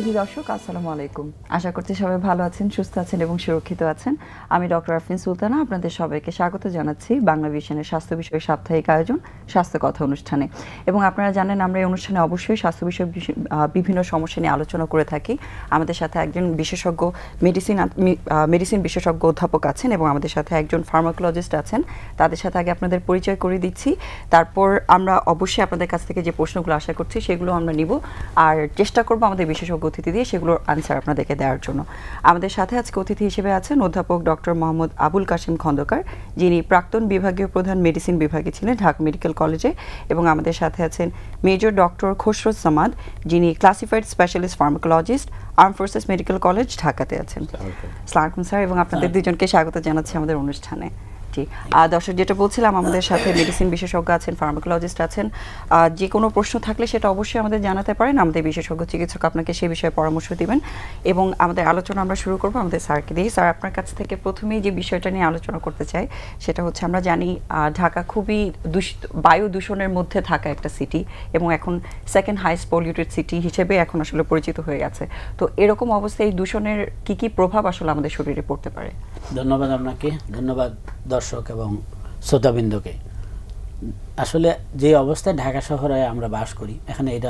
সুধী দর্শক আসসালামু আলাইকুম। আশা করছি সবাই ভালো আছেন, সুস্থ আছেন এবং সুরক্ষিত আছেন। আমি ডক্টর আফরিন সুলতানা আপনাদের সবাইকে স্বাগত জানাচ্ছি বাংলাভিশনের স্বাস্থ্য বিষয়ক সাপ্তাহিক আয়োজন স্বাস্থ্য কথা অনুষ্ঠানে। এবং আপনারা জানেন আমরা এই অনুষ্ঠানে অবশ্যই স্বাস্থ্য বিষয়ক বিভিন্ন সমস্যা নিয়ে আলোচনা করে থাকি। আমাদের সাথে একজন বিশেষজ্ঞ মেডিসিন বিশেষজ্ঞ অধ্যাপক আছেন এবং আমাদের সাথে একজন ফার্মাকোলজিস্ট আছেন। তাদের সাথে আগে আপনাদের পরিচয় করে দিচ্ছি, তারপর আমরা অবশ্যই আপনাদের কাছ থেকে যে প্রশ্নগুলো আশা করছি সেগুলো আমরা নিব আর চেষ্টা করব আমাদের বিশেষজ্ঞ অতিথি দিয়ে সেগুলোর আনসার আপনাদেরকে দেওয়ার জন্য। আমাদের সাথে আজকে অতিথি হিসেবে আছেন অধ্যাপক ডক্টর মোহাম্মদ আবুল কাশিম খন্দকার, যিনি প্রাক্তন বিভাগীয় প্রধান মেডিসিন বিভাগে ছিলেন ঢাকা মেডিকেল কলেজে, এবং আমাদের সাথে আছেন মেজর ডক্টর খসরুজ সামাদ, যিনি classified specialist pharmacologist, armed forces medical college ঢাকাতে আছেন। আসসালামু আলাইকুম স্যার, এবং আপনাদের দুজনকে স্বাগত জানাচ্ছি আমাদের অনুষ্ঠানে। দর্শক, যেটা বলছিলাম, আমাদের সাথে মেডিসিন বিশেষজ্ঞ আছেন, ফার্মাকোলজিস্ট আছেন। যে কোনো প্রশ্ন থাকলে সেটা অবশ্যই আমাদের জানাতে পারেন, আমাদের বিশেষজ্ঞ চিকিৎসক আপনাকে সে বিষয়ে পরামর্শ দিবেন। এবং আমাদের আলোচনা আমরা শুরু করবো আমাদের স্যারকে দিয়ে। স্যার, আপনার কাছ থেকে প্রথমেই যে বিষয়টা নিয়ে আলোচনা করতে চাই সেটা হচ্ছে, আমরা জানি ঢাকা খুবই বায়ু দূষণের মধ্যে থাকা একটা সিটি এবং এখন সেকেন্ড হাইস্ট পলিউটেড সিটি হিসেবে এখন আসলে পরিচিত হয়ে গেছে। তো এরকম অবস্থায় এই দূষণের কি প্রভাব আসলে আমাদের শরীরে পড়তে পারে? ধন্যবাদ আপনাকে, ধন্যবাদ দর্শক এবং শ্রোতাবৃন্দকে। আসলে যে অবস্থায় ঢাকা শহরে আমরা বাস করি, এখানে এটা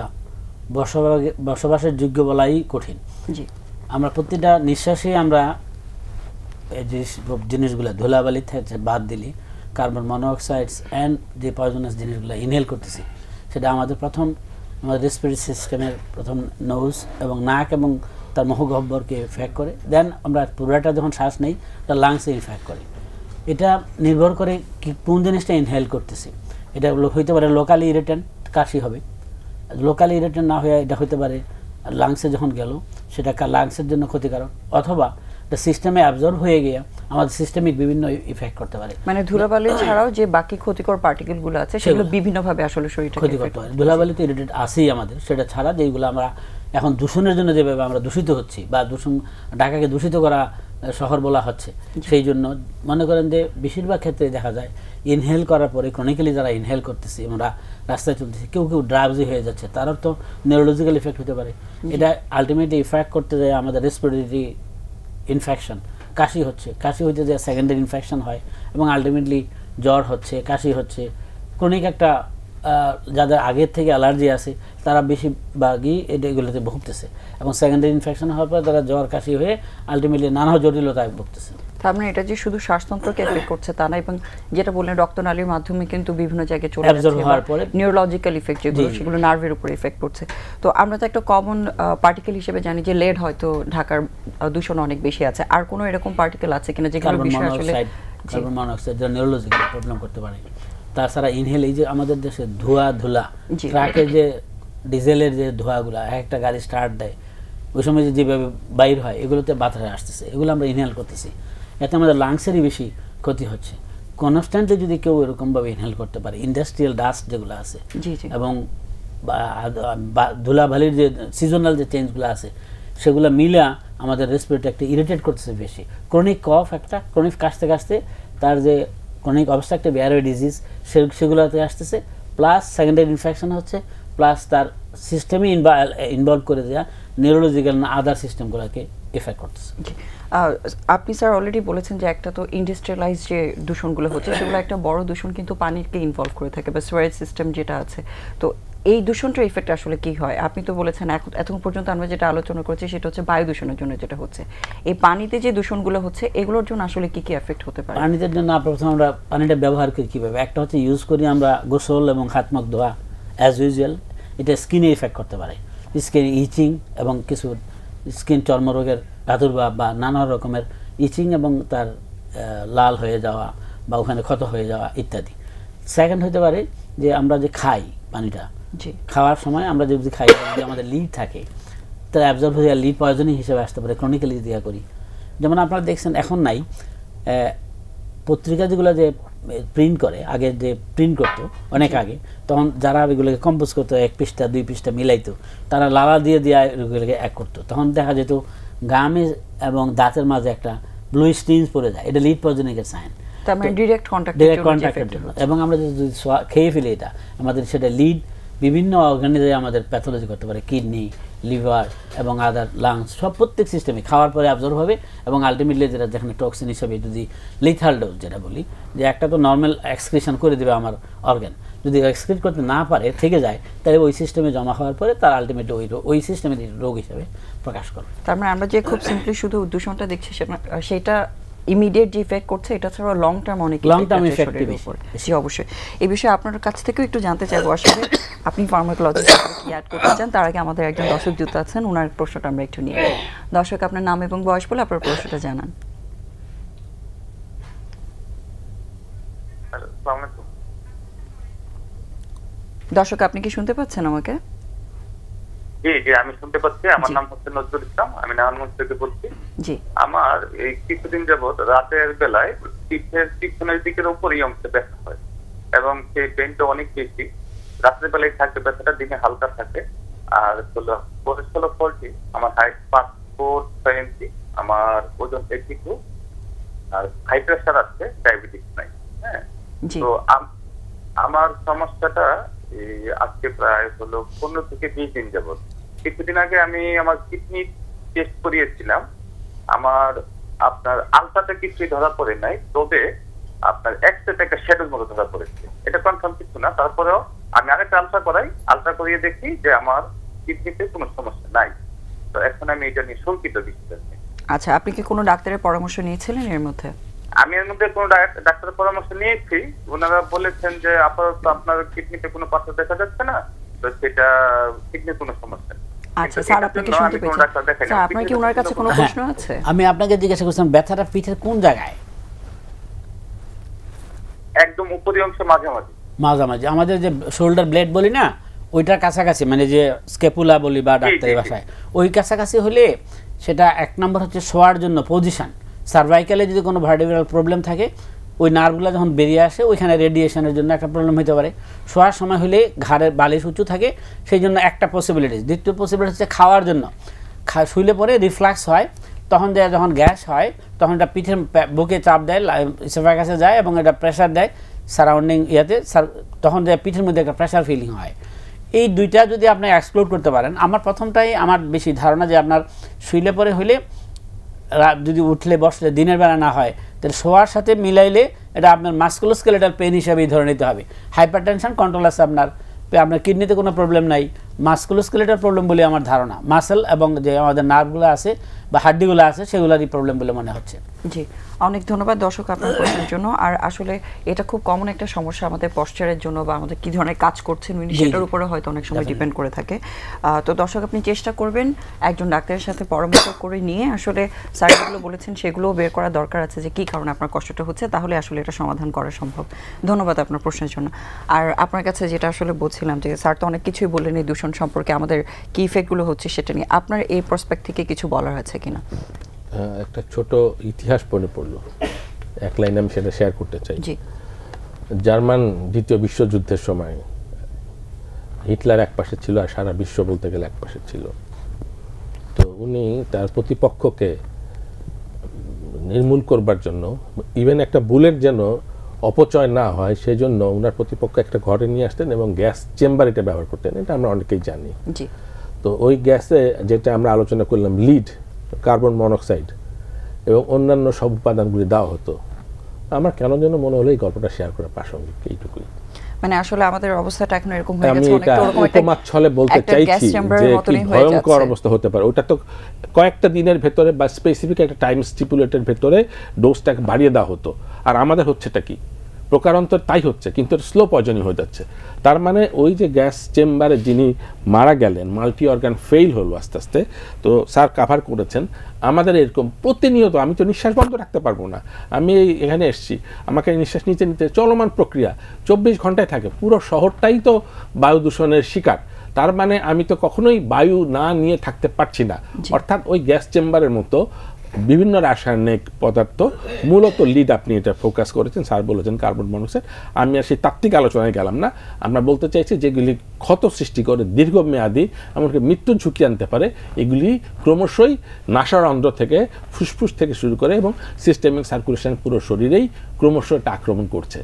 বসবাসের যোগ্য বলাই কঠিন। আমরা প্রতিটা নিঃশ্বাসে আমরা যে জিনিসগুলো ধুলাবালি থেকে বাদ দিলি কার্বন মনোঅক্সাইডস অ্যান্ড যে পয়জনাস জিনিসগুলো ইনহেল করতেছি, সেটা আমাদের রেসপিরেটরি সিস্টেমের প্রথম নোজ এবং নাক এবং তার মুখগহ্বরকে ইফেক্ট করে। দেন আমরা পুরাটা যখন শ্বাস নেই, এটা লাংসে ইফেক্ট করে। এটা নির্ভর করে কোন জিনিসটা ইনহেল করতেছি। এটা হইতে পারে লোকালি ইরিটেন্ট, কাশি হবে। লোকালি ইরিটেন্ট না হয়ে এটা হইতে পারে লাংসে যখন গেল সেটা লাংসের জন্য ক্ষতিকারক, অথবা এটা সিস্টেমে অ্যাবজর্ব হয়ে গিয়ে আমাদের সিস্টেমিক বিভিন্ন ইফেক্ট করতে পারে। মানে ধুলাবালি ছাড়াও যে বাকি ক্ষতিকর পার্টিকেলগুলো আছে সেগুলো বিভিন্নভাবে আসলে শরীরকে ক্ষতি করতে পারে। ধুলাবালি তো ইরিটেট আছেই আমাদের, সেটা ছাড়া যেগুলো আমরা এখন দূষণের জন্য যেভাবে আমরা দূষিত হচ্ছি বা ঢাকাকে দূষিত করা শহর বলা হচ্ছে, সেই জন্য মনে করেন যে বেশিরভাগ ক্ষেত্রে দেখা যায় ইনহেল করার পরে ক্রনিক্যালি যারা ইনহেল করতেছি, আমরা রাস্তায় চলতেছি, কেউ ড্রাগজি হয়ে যাচ্ছে, তারও তো নিউরোলজিক্যাল ইফেক্ট হতে পারে। এটা আলটিমেটলি ইফেক্ট করতে যায় আমাদের রেসপিরেটরি ইনফেকশন। কাশি হইতে যায় সেকেন্ডারি ইনফেকশন হয় এবং আলটিমেটলি জ্বর হচ্ছে, কাশি হচ্ছে। ক্রনিক একটা যাদের আগের থেকে অ্যালার্জি আছে তারা বেশিরভাগই এগুলোতে ভুগতেছে এবং সেকেন্ডারি ইনফেকশন হওয়ার পর তারা জ্বর কাশি হয়ে আলটিমেটলি নানা জটিলতায় ভুগতেছে। তার মানে এটা যে শুধু শ্বাসতন্ত্রকে এফেক্ট করছে তা না, এবং যেটা বললেন রক্তনালীর মাধ্যমে কিন্তু বিভিন্ন জায়গায় চলে যাচ্ছে, নিউরোলজিক্যাল ইফেক্ট যেগুলো সেগুলো নার্ভের উপরে ইফেক্ট করছে। তো আমরা তো একটা কমন পার্টিকেল হিসেবে জানি যে লেড হয়তো ঢাকার দূষণ অনেক বেশি আছে। আর কোনো এরকম পার্টিকেল আছে কিনা যেগুলো বিষয় আসলে কার্বন মনোক্সাইড যা নিউরোলজিক্যাল প্রবলেম করতে পারে? তাছাড়া ইনহেল, এই যে আমাদের দেশে ধুলা ট্রাকের যে ডিজেলের যে ধোঁয়াগুলো একটা গাড়ি স্টার্ট দেয় ওই সময় যেভাবে বাইর হয়, এগুলোতে বাতাসে আসতেছে, এগুলো আমরা ইনহেল করতেছি। এতে আমাদের লাংসেরই বেশি ক্ষতি হচ্ছে। কনস্ট্যান্টলি যদি কেউ এরকমভাবে ইনহেল করতে পারে, ইন্ডাস্ট্রিয়াল ডাস্ট যেগুলো আছে এবং ধুলাবালির যে সিজনাল যে চেঞ্জগুলো আছে সেগুলো মিলা আমাদের রেসপিরেটরি একটা ইরিটেট করতেছে বেশি। ক্রনিক কফ, একটা ক্রনিক কাশতে কাশতে তার যে ক্রনিক অবস্থা, একটা এয়ারওয়ে ডিজিজ, সেগুলোতে আসতেছে, প্লাস সেকেন্ডারি ইনফেকশন হচ্ছে, প্লাস তার সিস্টেমে ইনভলভ করে দেওয়া নিউরোলজিক্যাল না আদার সিস্টেমগুলোকে এফেক্ট করতেছে। আপনি স্যার অলরেডি বলেছেন যে একটা তো ইন্ডাস্ট্রিয়ালাইজ যে দূষণগুলো হচ্ছে সেগুলো একটা বড় দূষণ কিন্তু পানিকে ইনভলভ করে থাকে বা সোয়েজ সিস্টেম যেটা আছে। তো এই দূষণটার ইফেক্ট আসলে কি হয়? আপনি তো বলেছেন এখন পর্যন্ত আমরা যেটা আলোচনা করছি সেটা হচ্ছে বায়ু দূষণের জন্য যেটা হচ্ছে। এই পানিতে যে দূষণগুলো হচ্ছে এগুলোর জন্য আসলে কি এফেক্ট হতে পারে? পানিতে জন্য প্রথমে আমরা পানিটা ব্যবহার করি কীভাবে? একটা হচ্ছে ইউজ করি আমরা গোসল এবং হাত মুখ ধোয়া অ্যাজ ইউজুয়াল। এটা স্কিনে ইফেক্ট করতে পারে, স্কিন ইচিং এবং কিছু স্কিন চর্মরোগের প্রাদুর্ভাব বা নানা রকমের ইচিং এবং তার লাল হয়ে যাওয়া বা ওখানে ক্ষত হয়ে যাওয়া ইত্যাদি। সেকেন্ড হতে পারে যে আমরা যে খাই পানিটা, খাওয়ার সময় আমরা যদি খাই, যদি আমাদের লিড থাকে তার অ্যাবজর্ব হয়ে লিড পয়জনিং হিসেবে আসতে পারে ক্রনিক্যালি যদি করি। যেমন আপনারা দেখছেন এখন নাই, পত্রিকা যেগুলো যে প্রিন্ট করে, আগে যে প্রিন্ট করতো অনেক আগে, তখন যারা এগুলোকে কম্পোজ করতো 1 পৃষ্ঠা 2 পৃষ্ঠা মিলাইতো, তারা লালা দিয়ে এগুলোকে এক করতো, তখন দেখা যেত গামে এবং দাঁতের মাঝে একটা ব্লু স্টিনস পড়ে যায়। এটা লিড পয়জনিংয়ের সাইন, ডিরেক্ট কন্টাক্টের জন্য। এবং আমরা যদি খেয়ে ফেলি এটা আমাদের সেটা লিড বিভিন্ন অর্গানে আমাদের প্যাথোলজি করতে পারে, কিডনি, লিভার এবং আদার লাংস সব প্রত্যেক সিস্টেমে খাওয়ার পরে অ্যাবজর্ব হবে এবং আলটিমেটলি যেটা যেখানে টক্সিন হিসাবে যদি লিথাল ডোজ যেটা বলি যে একটা তো নর্মাল এক্সক্রিশন করে দেবে আমার অর্গান, যদি এক্সক্রিট করতে না পারে থেকে যায় তাহলে ওই সিস্টেমে জমা হওয়ার পরে তার আলটিমেটলি ওই সিস্টেমে রোগ হিসাবে প্রকাশ করে। তার মানে আমরা যে খুব সিম্পলি শুধু দূষণটা দেখছি সেটা ইমিডিয়েট যে ইফেক্ট করছে এটা ছাড়া লং টার্ম অনেক লং টার্ম ইফেক্ট বেশি। অবশ্যই এই বিষয়ে আপনার কাছ থেকেও একটু জানতে চাইবো আসলে আপনি ফার্মাকোলজিস্ট কি অ্যাড করতে চান। তার আগে আমাদের একজন দর্শক যুক্ত আছেন, ওনার প্রশ্নটা আমরা একটু নিয়ে নিই। দর্শক আপনার নাম এবং বয়স বলে আপনার প্রশ্নটা জানান। দর্শক আপনি কি শুনতে পাচ্ছেন আমাকে? জি জি আমি শুনতে পাচ্ছি। আমার নাম হচ্ছে নজরুল ইসলাম, আমি নারায়ণগঞ্জ থেকে বলছি। জি আমার এই কিছুদিন যাবৎ রাতের বেলায় পিঠের পিছনের দিকের উপরই অংশে ব্যথা হয় এবং সেই পেনটা অনেক বেশি। রাতের বেলায় থাকে ব্যথাটা, দিনে হালকা থাকে। আর বয়স হলো 40, আমার হাইট 5'4" ইঞ্চি, আমার ওজন 82, আর হাই প্রেশার আছে, ডায়াবেটিস নাই। হ্যাঁ, তো আমার সমস্যাটা আজকে প্রায় হলো 15 থেকে 20 দিন যাবৎ। কিছুদিন আগে আমি আমার কিডনি টেস্ট করিয়েছিলাম, আমার আপনার আলট্রাতে কিছুই ধরা পড়ে নাই, তবে আপনার এক্সরেতে একটা শ্যাডোর মতো ধরা পড়েছে। এটা কনফার্ম কিছু না, তারপরেও আমি আরেকটা আলট্রা করিয়ে দেখি যে আমার কিডনিতে কোনো সমস্যা নাই। তো এখন আমি এটা নিয়ে শঙ্কিত বিষয়। আচ্ছা, আপনি কি কোনো ডাক্তারের পরামর্শ নিয়েছিলেন এর মধ্যে? আমি এর মধ্যে কোনো ডাক্তারের পরামর্শ নিয়েছি, ওনারা বলেছেন যে আপাতত আপনার কিডনিতে কোনো পাথর দেখা যাচ্ছে না, তো সেটা কিডনির কোনো সমস্যা নেই। আচ্ছা স্যার, আপনি কি শুনতে পেয়েছেন? স্যার আপনার কি ওনার কাছে কোনো প্রশ্ন আছে? আমি আপনাকে জিজ্ঞাসা করছিলাম ব্যথাটা পিঠের কোন জায়গায়? একদম উপরি অংশে, মাঝামাঝি। মাঝামাঝি, আমাদের যে শোল্ডার ব্লেড বলি না ওইটার কাছাকাছি, মানে যে স্কেপুলা বলি বা ডাক্তারি ভাষায়, ওই কাছাকাছি হলে সেটা এক নম্বর হচ্ছে শোয়ার জন্য পজিশন। সার্ভাইকালে যদি কোনো ভার্টিব্রাল প্রবলেম থাকে, ওই নার্ভগুলো যখন বেরিয়ে আসে ওইখানে রেডিয়েশনের জন্য একটা প্রবলেম হতে পারে। শোয়ার সময় হলে ঘাড়ের বালিশ উঁচু থাকে, সেই জন্য একটা পসিবিলিটি। দ্বিতীয় পসিবিলিটি হচ্ছে খাওয়ার জন্য, শুইলে পরে রিফ্লাক্স হয়, তখন যখন গ্যাস হয় তখন এটা পিঠের বুকে চাপ দেয়, ইসোফেগাসে যায় এবং এটা প্রেশার দেয় সারাউন্ডিং ইয়াতে, তখন পিঠের মধ্যে একটা প্রেশার ফিলিং হয়। এই দুইটা যদি আপনি এক্সপ্লোর করতে পারেন, আমার প্রথমটাই আমার বেশি ধারণা যে আপনার শুইলে পরে হইলে, যদি উঠলে বসলে দিনের বেলা না হয়, তাহলে শোয়ার সাথে মিলাইলে এটা আপনার মাস্কুলোস্কেলেটাল পেন হিসাবেই ধরে নিতে হবে। হাইপারটেনশন কন্ট্রোল আছে আপনার কিডনিতে কোনো প্রবলেম নাই, মাস্কুলোস্কেলেটাল প্রবলেম বলে আমার ধারণা। মাসেল এবং যে আমাদের নার্ভগুলো আছে বা হাড্ডিগুলো আছে সেগুলোরই প্রবলেম বলে মনে হচ্ছে। জি, অনেক ধন্যবাদ দর্শক আপনার প্রশ্নের জন্য। আর আসলে এটা খুব কমন একটা সমস্যা আমাদের পশ্চারের জন্য বা আমাদের কি ধরনের কাজ করছেন সেটার উপরে হয়তো অনেক সময় ডিপেন্ড করে থাকে। তো দর্শক আপনি চেষ্টা করবেন একজন ডাক্তারের সাথে পরামর্শ করে নিয়ে আসলে স্যার যেগুলো বলেছেন সেগুলোও বের করা দরকার আছে যে কী কারণে আপনার কষ্টটা হচ্ছে, তাহলে আসলে এটা সমাধান করা সম্ভব। ধন্যবাদ আপনার প্রশ্নের জন্য। আর আপনার কাছে যেটা আসলে বলছিলাম যে স্যার তো অনেক কিছুই বললেন এই দূষণ সম্পর্কে, আমাদের কি ইফেক্টগুলো হচ্ছে সেটা নিয়ে, আপনার এই প্রসপেক্ট থেকে কিছু বলার আছে কিনা? একটা ছোট ইতিহাস মনে পড়লো, এক লাইন আমি সেটা শেয়ার করতে চাই। জার্মান দ্বিতীয় বিশ্বযুদ্ধের সময় হিটলার এক পাশে ছিল আর সারা বিশ্ব বলতে গেলে এক পাশে ছিল। তো উনি তার প্রতিপক্ষকে নির্মূল করবার জন্য, ইভেন একটা বুলেট যেন অপচয় না হয় সেজন্য ওনার প্রতিপক্ষ একটা ঘরে নিয়ে আসতেন এবং গ্যাস চেম্বার এটা ব্যবহার করতেন। এটা আমরা অনেকেই জানি। তো ওই গ্যাসে যেটা আমরা আলোচনা করলাম, লিড, কার্বন মনোক্সাইড এবং অন্যান্য সব উপাদানগুলি দেওয়া হতো। আমার কেন যেন মনে হলো এই গল্পটা শেয়ার করা প্রাসঙ্গিক, এইটুকুই। মানে আসলে আমাদের অবস্থাটা এখন এরকম হয়ে গেছে, অনেকটা উপমার ছলে বলতে চাইছি যে কি ভয়ঙ্কর অবস্থা হতে পারে। ওটা তো কয়েকটা দিনের ভেতরে বা স্পেসিফিক একটা টাইম স্টিপুলেটের ভেতরে ডোজটাকে বাড়িয়ে দেওয়া হতো। আর আমাদের হচ্ছেটা কি, প্রকারান্তর তাই হচ্ছে, কিন্তু স্লো পয়জনিং হয়ে যাচ্ছে। তার মানে ওই যে গ্যাস চেম্বারে যিনি মারা গেলেন, মাল্টি অর্গান ফেইল হলো আস্তে আস্তে, তো স্যার কাভার করেছেন। আমাদের এরকম প্রতিনিয়ত, আমি তো নিঃশ্বাস বন্ধ রাখতে পারবো না, আমি এখানে এসছি, আমাকে নিঃশ্বাস নিতে নিতে চলমান প্রক্রিয়া 24 ঘন্টায় থাকে। পুরো শহরটাই তো বায়ু দূষণের শিকার। তার মানে আমি তো কখনোই বায়ু না নিয়ে থাকতে পারছি না। অর্থাৎ ওই গ্যাস চেম্বারের মতো বিভিন্ন রাসায়নিক পদার্থ, মূলত লিড আপনি এটা ফোকাস করেছেন, স্যার বলেছেন কার্বন মনোক্সাইড। আমি আর সেই তাত্ত্বিক আলোচনায় গেলাম না। আমরা বলতে চাইছি যেগুলি ক্ষত সৃষ্টি করে, দীর্ঘমেয়াদী এমনকি মৃত্যুর ঝুঁকি আনতে পারে, এগুলি ক্রমশই নাসারন্ধ্র থেকে, ফুসফুস থেকে শুরু করে এবং সিস্টেমিক সার্কুলেশন পুরো শরীরেই ক্রমশ এটা আক্রমণ করছে।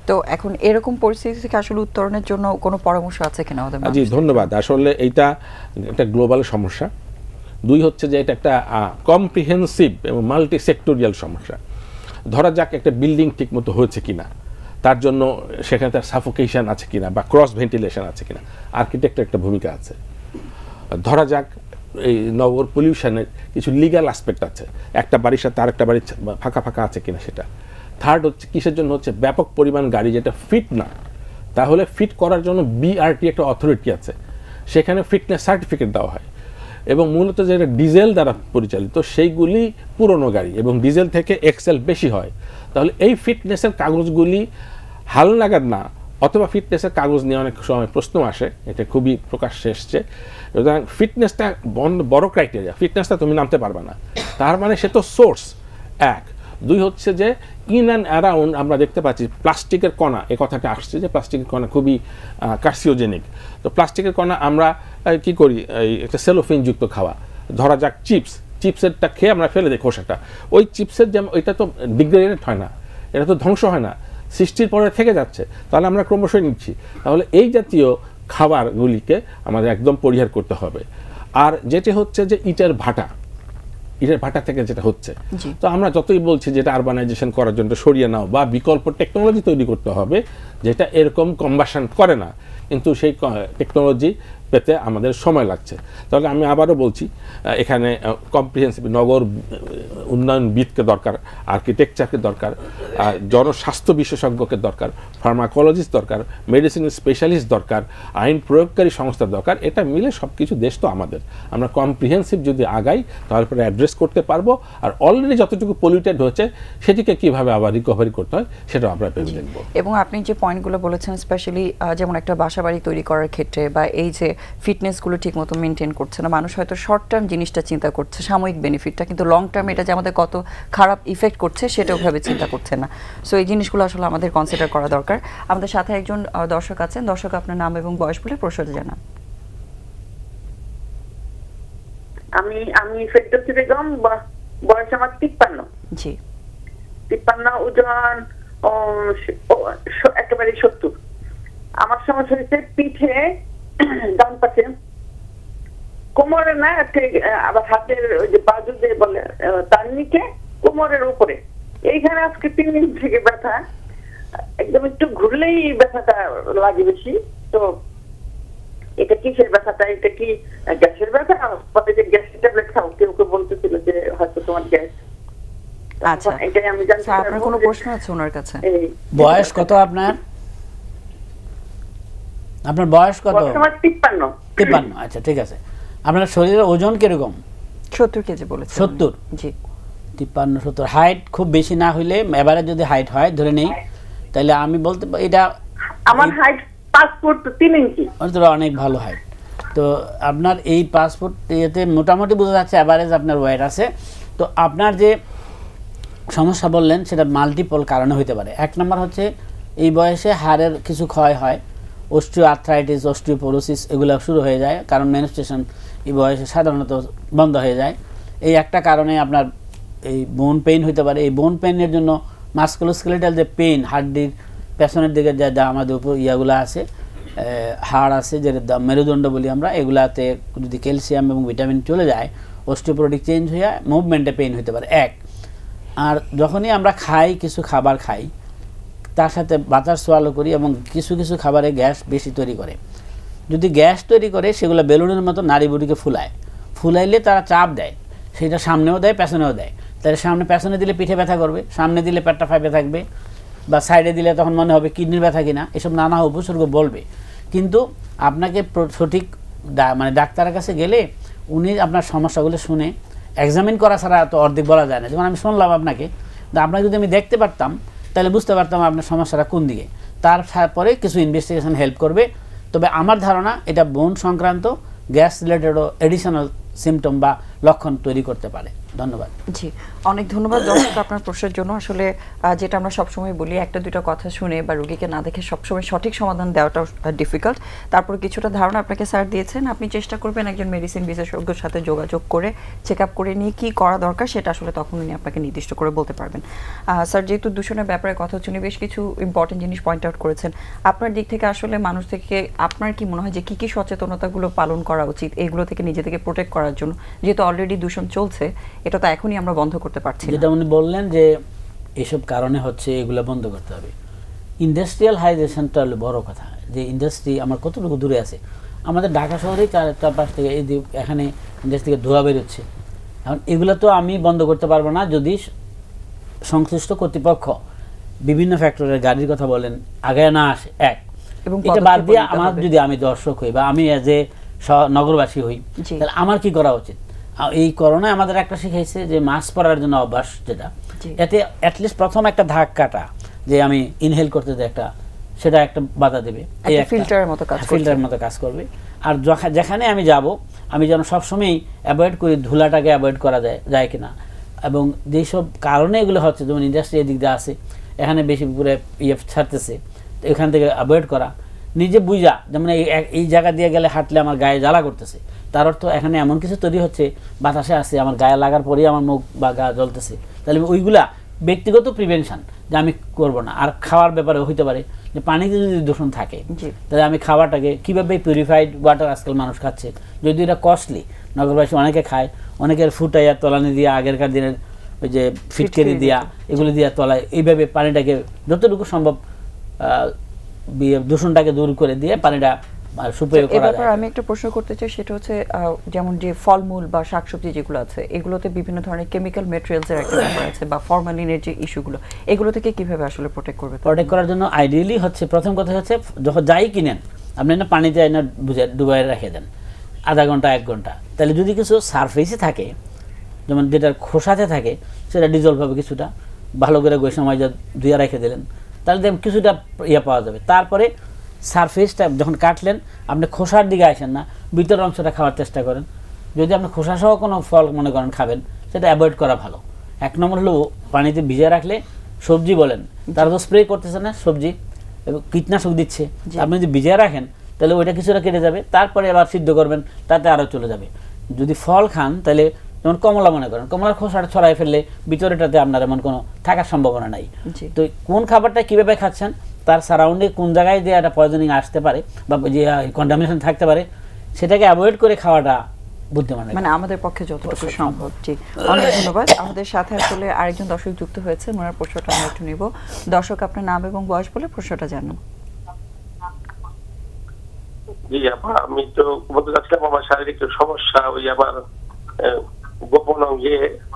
তো এখন এরকম পরিস্থিতি থেকে আসলে উত্তরণের জন্য কোনো পরামর্শ আছে কিনা আমাদের? জি ধন্যবাদ। আসলে এইটা একটা গ্লোবাল সমস্যা। দুই হচ্ছে যে এটা একটা কম্প্রিহেন্সিভ এবং মাল্টি সেক্টোরিয়াল সমস্যা। ধরা যাক একটা বিল্ডিং ঠিকমতো হয়েছে কিনা, তার জন্য সেখানে তার সাফোকেশন আছে কিনা বা ক্রস ভেন্টিলেশন আছে কিনা, আর্কিটেক্টের একটা ভূমিকা আছে। ধরা যাক এই নগর পলিউশনের কিছু লিগ্যাল অ্যাসপেক্ট আছে, একটা বাড়ির সাথে আরেকটা বাড়ি ফাঁকা ফাঁকা আছে কিনা সেটা। থার্ড হচ্ছে কিসের জন্য হচ্ছে ব্যাপক পরিমাণ গাড়ি যেটা ফিট না, তাহলে ফিট করার জন্য বিআরটি একটা অথরিটি আছে, সেখানে ফিটনেস সার্টিফিকেট দেওয়া হয়। এবং মূলত যেটা ডিজেল দ্বারা পরিচালিত সেইগুলি পুরনো গাড়ি এবং ডিজেল থেকে এক্সেল বেশি হয়। তাহলে এই ফিটনেসের কাগজগুলি হালনাগাদ না, অথবা ফিটনেসের কাগজ নিয়ে অনেক সময় প্রশ্ন আসে, এটা খুবই প্রকাশ্যে এসছে। সুতরাং ফিটনেসটা বড় ক্রাইটেরিয়া, ফিটনেসটা তুমি নামতে পারবে না, তার মানে সে তো সোর্স এক। দুই হচ্ছে যে ইন অ্যান্ড অ্যারাউন্ড আমরা দেখতে পাচ্ছি প্লাস্টিকের কণা, এ কথাটা আসছে যে প্লাস্টিকের কণা খুবই কার্সিওজেনিক। তো প্লাস্টিকের কণা আমরা কি করি, এই একটা সেলোফিনযুক্ত খাওয়া, ধরা যাক চিপসেরটা খেয়ে আমরা ফেলে দিই খোসাটা, ওই চিপসের যেমন ওইটা তো ডিগ্রেডেড হয় না, এটা তো ধ্বংস হয় না, সৃষ্টির পরে থেকে যাচ্ছে, তাহলে আমরা ক্রমশই নিচ্ছি। তাহলে এই জাতীয় খাবারগুলিকে আমাদের একদম পরিহার করতে হবে। আর যেটি হচ্ছে যে ইটের ভাটা থেকে যেটা হচ্ছে, তো আমরা যতই বলছি যেটা আরবানাইজেশন করার জন্য সরিয়ে নাও বা বিকল্প টেকনোলজি তৈরি করতে হবে যেটা এরকম কম্বাসন করে না, কিন্তু সেই টেকনোলজি পেতে আমাদের সময় লাগছে। তাহলে আমি আবারও বলছি, এখানে কম্প্রিহেন্সিভ নগর উন্নয়নবিদকে দরকার, আর্কিটেকচারকে দরকার, জনস্বাস্থ্য বিশেষজ্ঞকে দরকার, ফার্মাকোলজিস্ট দরকার, মেডিসিন স্পেশালিস্ট দরকার, আইন প্রয়োগকারী সংস্থা দরকার। এটা মিলে সব কিছু, দেশ তো আমাদের, আমরা কম্প্রিহেন্সিভ যদি আগাই তাহলে পরে অ্যাড্রেস করতে পারবো। আর অলরেডি যতটুকু পলিউটেড হচ্ছে সেটিকে কীভাবে আবার রিকভারি করতে হয় সেটাও আমরা ভেবে দেখব। এবং আপনি যে পয়েন্টগুলো বলেছেন, স্পেশালি যেমন একটা বাসাবাড়ি তৈরি করার ক্ষেত্রে বা এই যে ফিটনেসগুলো ঠিকমতো মেনটেন করছে না, মানুষ হয়তো শর্ট টার্ম জিনিসটা চিন্তা করছে, সাময়িক বেনিফিটটা, কিন্তু লং টার্ম এটা যে আমাদের কত খারাপ ইফেক্ট করছে সেটাও ভাবে চিন্তা করছে না। সো এই জিনিসগুলো আসলে আমাদের কনসিডার করা দরকার। আমাদের সাথে একজন দর্শক আছেন। দর্শক, আপনার নাম এবং বয়স বলে প্রশ্নটা জানান। আমি ফেরদৌসী বেগম, বয়স আমার 53। জি। 53, ওজন একেবারে 70। আমার সমস্যা হয়েছে পিঠে, ডান পাশে, কোমরে না, আবার হাতের ওই যে বাজু যে বলে তার নিচে, কোমরের উপরে, এইখানে আজকে 3 দিন থেকে ব্যথা, একদম একটু ঘুরলেই ব্যথাটা লাগে বেশি। তো এটা কিসের ব্যথাটা? এটা কি গ্যাসের ব্যথা? পরে যে গ্যাসের ট্যাবলেট খাও, কেউ কেউ বলতেছিল যে হয়তো তোমার গ্যাস। আচ্ছা, এটাই আমি জানতে চাই। আপনার কোনো প্রশ্ন আছে ওনার কাছে? বয়স কত আপনার? আপনার বয়স কত? আমার 53। 53, আচ্ছা ঠিক আছে। আপনার শরীরের ওজন কিরকম? 70 কেজি বলেছেন। 70? জি। 53, 70। হাইট খুব বেশি না হইলে, এবারে যদি হাইট হয় ধরে নেই, তাহলে আমি বলতে এটা আমার হাইট 5 ফুট 3 ইঞ্চি। অনেক ভালো হাইট। তো আপনার এই 5 ফুট এতে মোটামুটি বোঝা যাচ্ছে এভারেজ আপনার ওয়েট আছে। তো আপনার যে সমস্যা বললেন সেটা মাল্টিপল কারণে হতে পারে। এক নম্বর হচ্ছে এই বয়সে হাড়ের কিছু ক্ষয় হয়, অস্টিও আর্থ্রাইটিস, অস্টিওপোরোসিস এগুলো শুরু হয়ে যায়, কারণ মেনস্ট্রুয়েশন এই বয়সে সাধারণত বন্ধ হয়ে যায়। এই একটা কারণে আপনার এই বোন পেইন হতে পারে। এই বোন পেইনের জন্য মাস্কুলোস্কেলেটাল যে পেইন, হাড্ডির পেছনের দিকে যা আমাদের উপর ইয়াগুলো আছে, হাড় আছে যেটা মেরুদণ্ড বলি আমরা, এগুলাতে যদি ক্যালসিয়াম এবং ভিটামিন চলে যায়, অস্টিওপোরোটিক চেঞ্জ হয়ে মুভমেন্টে পেইন হতে পারে এক। আর যখনই আমরা খাই, কিছু খাবার খাই, তার সাথে বাতাস সোয়ালো করি এবং কিছু কিছু খাবারে গ্যাস বেশি তৈরি করে। যদি গ্যাস তৈরি করে সেগুলো বেলুনের মতো নাড়ি বুড়িকে ফুলাইলে তারা চাপ দেয়, সেটা সামনেও দেয় পেছনেও দেয়। তাহলে সামনে পেছনে দিলে পিঠে ব্যথা করবে, সামনে দিলে পেটটা ফাইপে থাকবে, বা সাইডে দিলে তখন মনে হবে কিডনির ব্যথা কিনা, এসব নানা উপসর্গ বলবে। কিন্তু আপনাকে সঠিক মানে ডাক্তারের কাছে গেলে উনি আপনার সমস্যাগুলো শুনে এক্সামিন করা ছাড়া তো অর্ধেক বলা যায় না। যেমন আমি শুনলাম আপনাকে, আপনাকে যদি আমি দেখতে পারতাম তাহলে বুঝতে পারতাম আপনার সমস্যাটা কোন দিকে, তারপরে কিছু ইনভেস্টিগেশন হেল্প করবে। তবে আমার ধারণা এটা বোন সংক্রান্ত গ্যাস রিলেটেডও এডিশনাল সিমটম বা লক্ষণ তৈরি করতে পারে। ধন্যবাদ। জি, অনেক ধন্যবাদ দর্শক আপনার প্রশ্নের জন্য। আসলে যেটা আমরা সবসময় বলি, একটা দুটো কথা শুনে বা রোগীকে না দেখে সবসময় সঠিক সমাধান দেওয়াটা ডিফিকাল্ট। তারপর কিছুটা ধারণা আপনাকে স্যার দিয়েছেন, আপনি চেষ্টা করবেন একজন মেডিসিন বিশেষজ্ঞের সাথে যোগাযোগ করে চেক আপ করে নিয়ে কী করা দরকার সেটা আসলে তখন উনি আপনাকে নির্দিষ্ট করে বলতে পারবেন। স্যার, যেহেতু দূষণের ব্যাপারে কথা হচ্ছে, উনি বেশ কিছু ইম্পর্টেন্ট জিনিস পয়েন্ট আউট করেছেন। আপনার দিক থেকে আসলে মানুষ থেকে আপনার কি মনে হয় যে কী কী সচেতনতাগুলো পালন করা উচিত এগুলো থেকে নিজে থেকে প্রোটেক্ট করার জন্য, যেহেতু অলরেডি দূষণ চলছে, এটা তো এখনই আমরা বন্ধ করতে পারছি না। যেটা উনি বললেন যে এসব কারণে হচ্ছে, এগুলো বন্ধ করতে হবে। ইন্ডাস্ট্রিয়াল হাইজেশনটা হলো বড় কথা, যে ইন্ডাস্ট্রি আমার কতটুকু দূরে আছে। আমাদের ঢাকা শহরেই চারপাশ থেকে এই এখানে ইন্ডাস্ট্রি থেকে ধোঁয়া বেরোচ্ছে। এখন এগুলো তো আমি বন্ধ করতে পারবো না যদি সংশ্লিষ্ট কর্তৃপক্ষ বিভিন্ন ফ্যাক্টরের গাড়ির কথা বলেন আগে না আসে। এটা বাদ দিয়ে আমার যদি আমি দর্শক হই বা আমি এজ এ নগরবাসী হই, তাহলে আমার কি করা উচিত? এই করোনায় আমাদের একটা শিখাইছে যে মাস্ক পরার জন্য অভ্যাস, যেটা এতে অ্যাটলিস্ট প্রথম একটা ধাক্কাটা যে আমি ইনহেল করতে যে একটা, সেটা একটা বাধা দেবে, ফিল্টারের মতো কাজ করবে। আর যেখানে আমি যাব আমি যেন সবসময় অ্যাভয়েড করি ধুলাটাকে অ্যাভয়েড করা যায় কিনা, এবং যেসব কারণে এগুলো হচ্ছে, যেমন ইন্ডাস্ট্রি এদিক দিয়ে আছে, এখানে বেশি করে ছাড়তেছে, তো এখান থেকে অ্যাভয়েড করা। নিজে বুঝা, যেমন এই জায়গা দিয়ে গেলে হাঁটলে আমার গায়ে জ্বালা করতেছে, তার অর্থ এখানে এমন কিছু তৈরি হচ্ছে, বাতাসে আসছে, আমার গায়ে লাগার পরেই আমার মুখ বা গা জ্বলতেছে, তাহলে ওইগুলা ব্যক্তিগত প্রিভেনশন যে আমি করবো না। আর খাওয়ার ব্যাপারে হইতে পারে যে পানিতে যদি দূষণ থাকে, তাহলে আমি খাবারটাকে কীভাবে পিউরিফাইড ওয়াটার আজকাল মানুষ খাচ্ছে, যদি এটা কস্টলি, নগরবাসী অনেকে খায়, অনেকের ফুটাইয়া তলানি দিয়া, আগেরকার দিনের ওই যে ফিটকেরি দিয়া, এগুলো দিয়া তলায়, এইভাবে পানিটাকে যতটুকু সম্ভব দূষণটাকে দূর করে দিয়ে পানিটা সুপেয় করা যায়। আমি একটা প্রশ্ন করতে চাই, সেটা হচ্ছে যেমন যে ফলমূল বা শাকসবজি যেগুলো আছে, এগুলোতে বিভিন্ন ধরনের কেমিক্যাল ম্যাটেরিয়ালস এর একটা ব্যাপার আছে, বা ফরমালিনের যে ইস্যুগুলো, এগুলো থেকে কিভাবে আসলে প্রোটেক্ট করবে? প্রোটেক্ট করার জন্য আইডিয়ালি হচ্ছে, প্রথম কথা হচ্ছে, যখন যাই কিনেন আপনি না পানিতে না ডুবাই রেখে দেন আধা ঘন্টা 1 ঘন্টা, তাহলে যদি কিছু সারফেসে থাকে, যেমন যেটার খোসাতে থাকে, সেটা ডিজলভ হবে কিছুটা, ভালো করে গোয় সময় যা ধুয়ে রেখে দিলেন, তাহলে কিছুটা পাওয়া যাবে। তারপরে সারফেসটা যখন কাটলেন, আপনি খোসার দিকে আসেন না, ভিতরের অংশটা খাওয়ার চেষ্টা করেন। যদি আপনি খোসা সহ কোনো ফল মনে করেন খাবেন, সেটা অ্যাভয়েড করা ভালো। 1 নম্বর হলো পানিতে ভিজিয়ে রাখলে, সবজি বলেন, তারা তো স্প্রে করতেছে না, সবজি কীটনাশক দিচ্ছে, আপনি যদি ভিজিয়ে রাখেন তাহলে ওইটা কিছুটা কেটে যাবে, তারপরে আবার সিদ্ধ করবেন, তাতে আরও চলে যাবে। যদি ফল খান, তাহলে যেমন কমলা মনে করেন, কমলার খোসাটা ছড়াই ফেললে ভিতরেটাতে আপনার এমন কোনো থাকার সম্ভাবনা নাই। তো কোন খাবারটা কীভাবে খাচ্ছেন, তার সারাউন্ডে কোন জায়গায় দিয়ে একটা পয়জনিং আসতে পারে বা যে কন্টামিনেশন থাকতে পারে, সেটাকে অ্যাভয়েড করে খাওয়াটা বুদ্ধিমান, মানে আমাদের পক্ষে যতটুকু সম্ভব। জি, অনেক ধন্যবাদ। আমাদের সাথে আসলে আরেকজন দর্শক যুক্ত হয়েছে, ওনার প্রশ্নটা আমরা একটু নিব। দর্শক, আপনার নাম এবং বয়স বলে প্রশ্নটা জানুন। জি আপা, আমি তো বলতে চাচ্ছিলাম আমার শারীরিক সমস্যা, ওই আবার গোপন অঙ্গে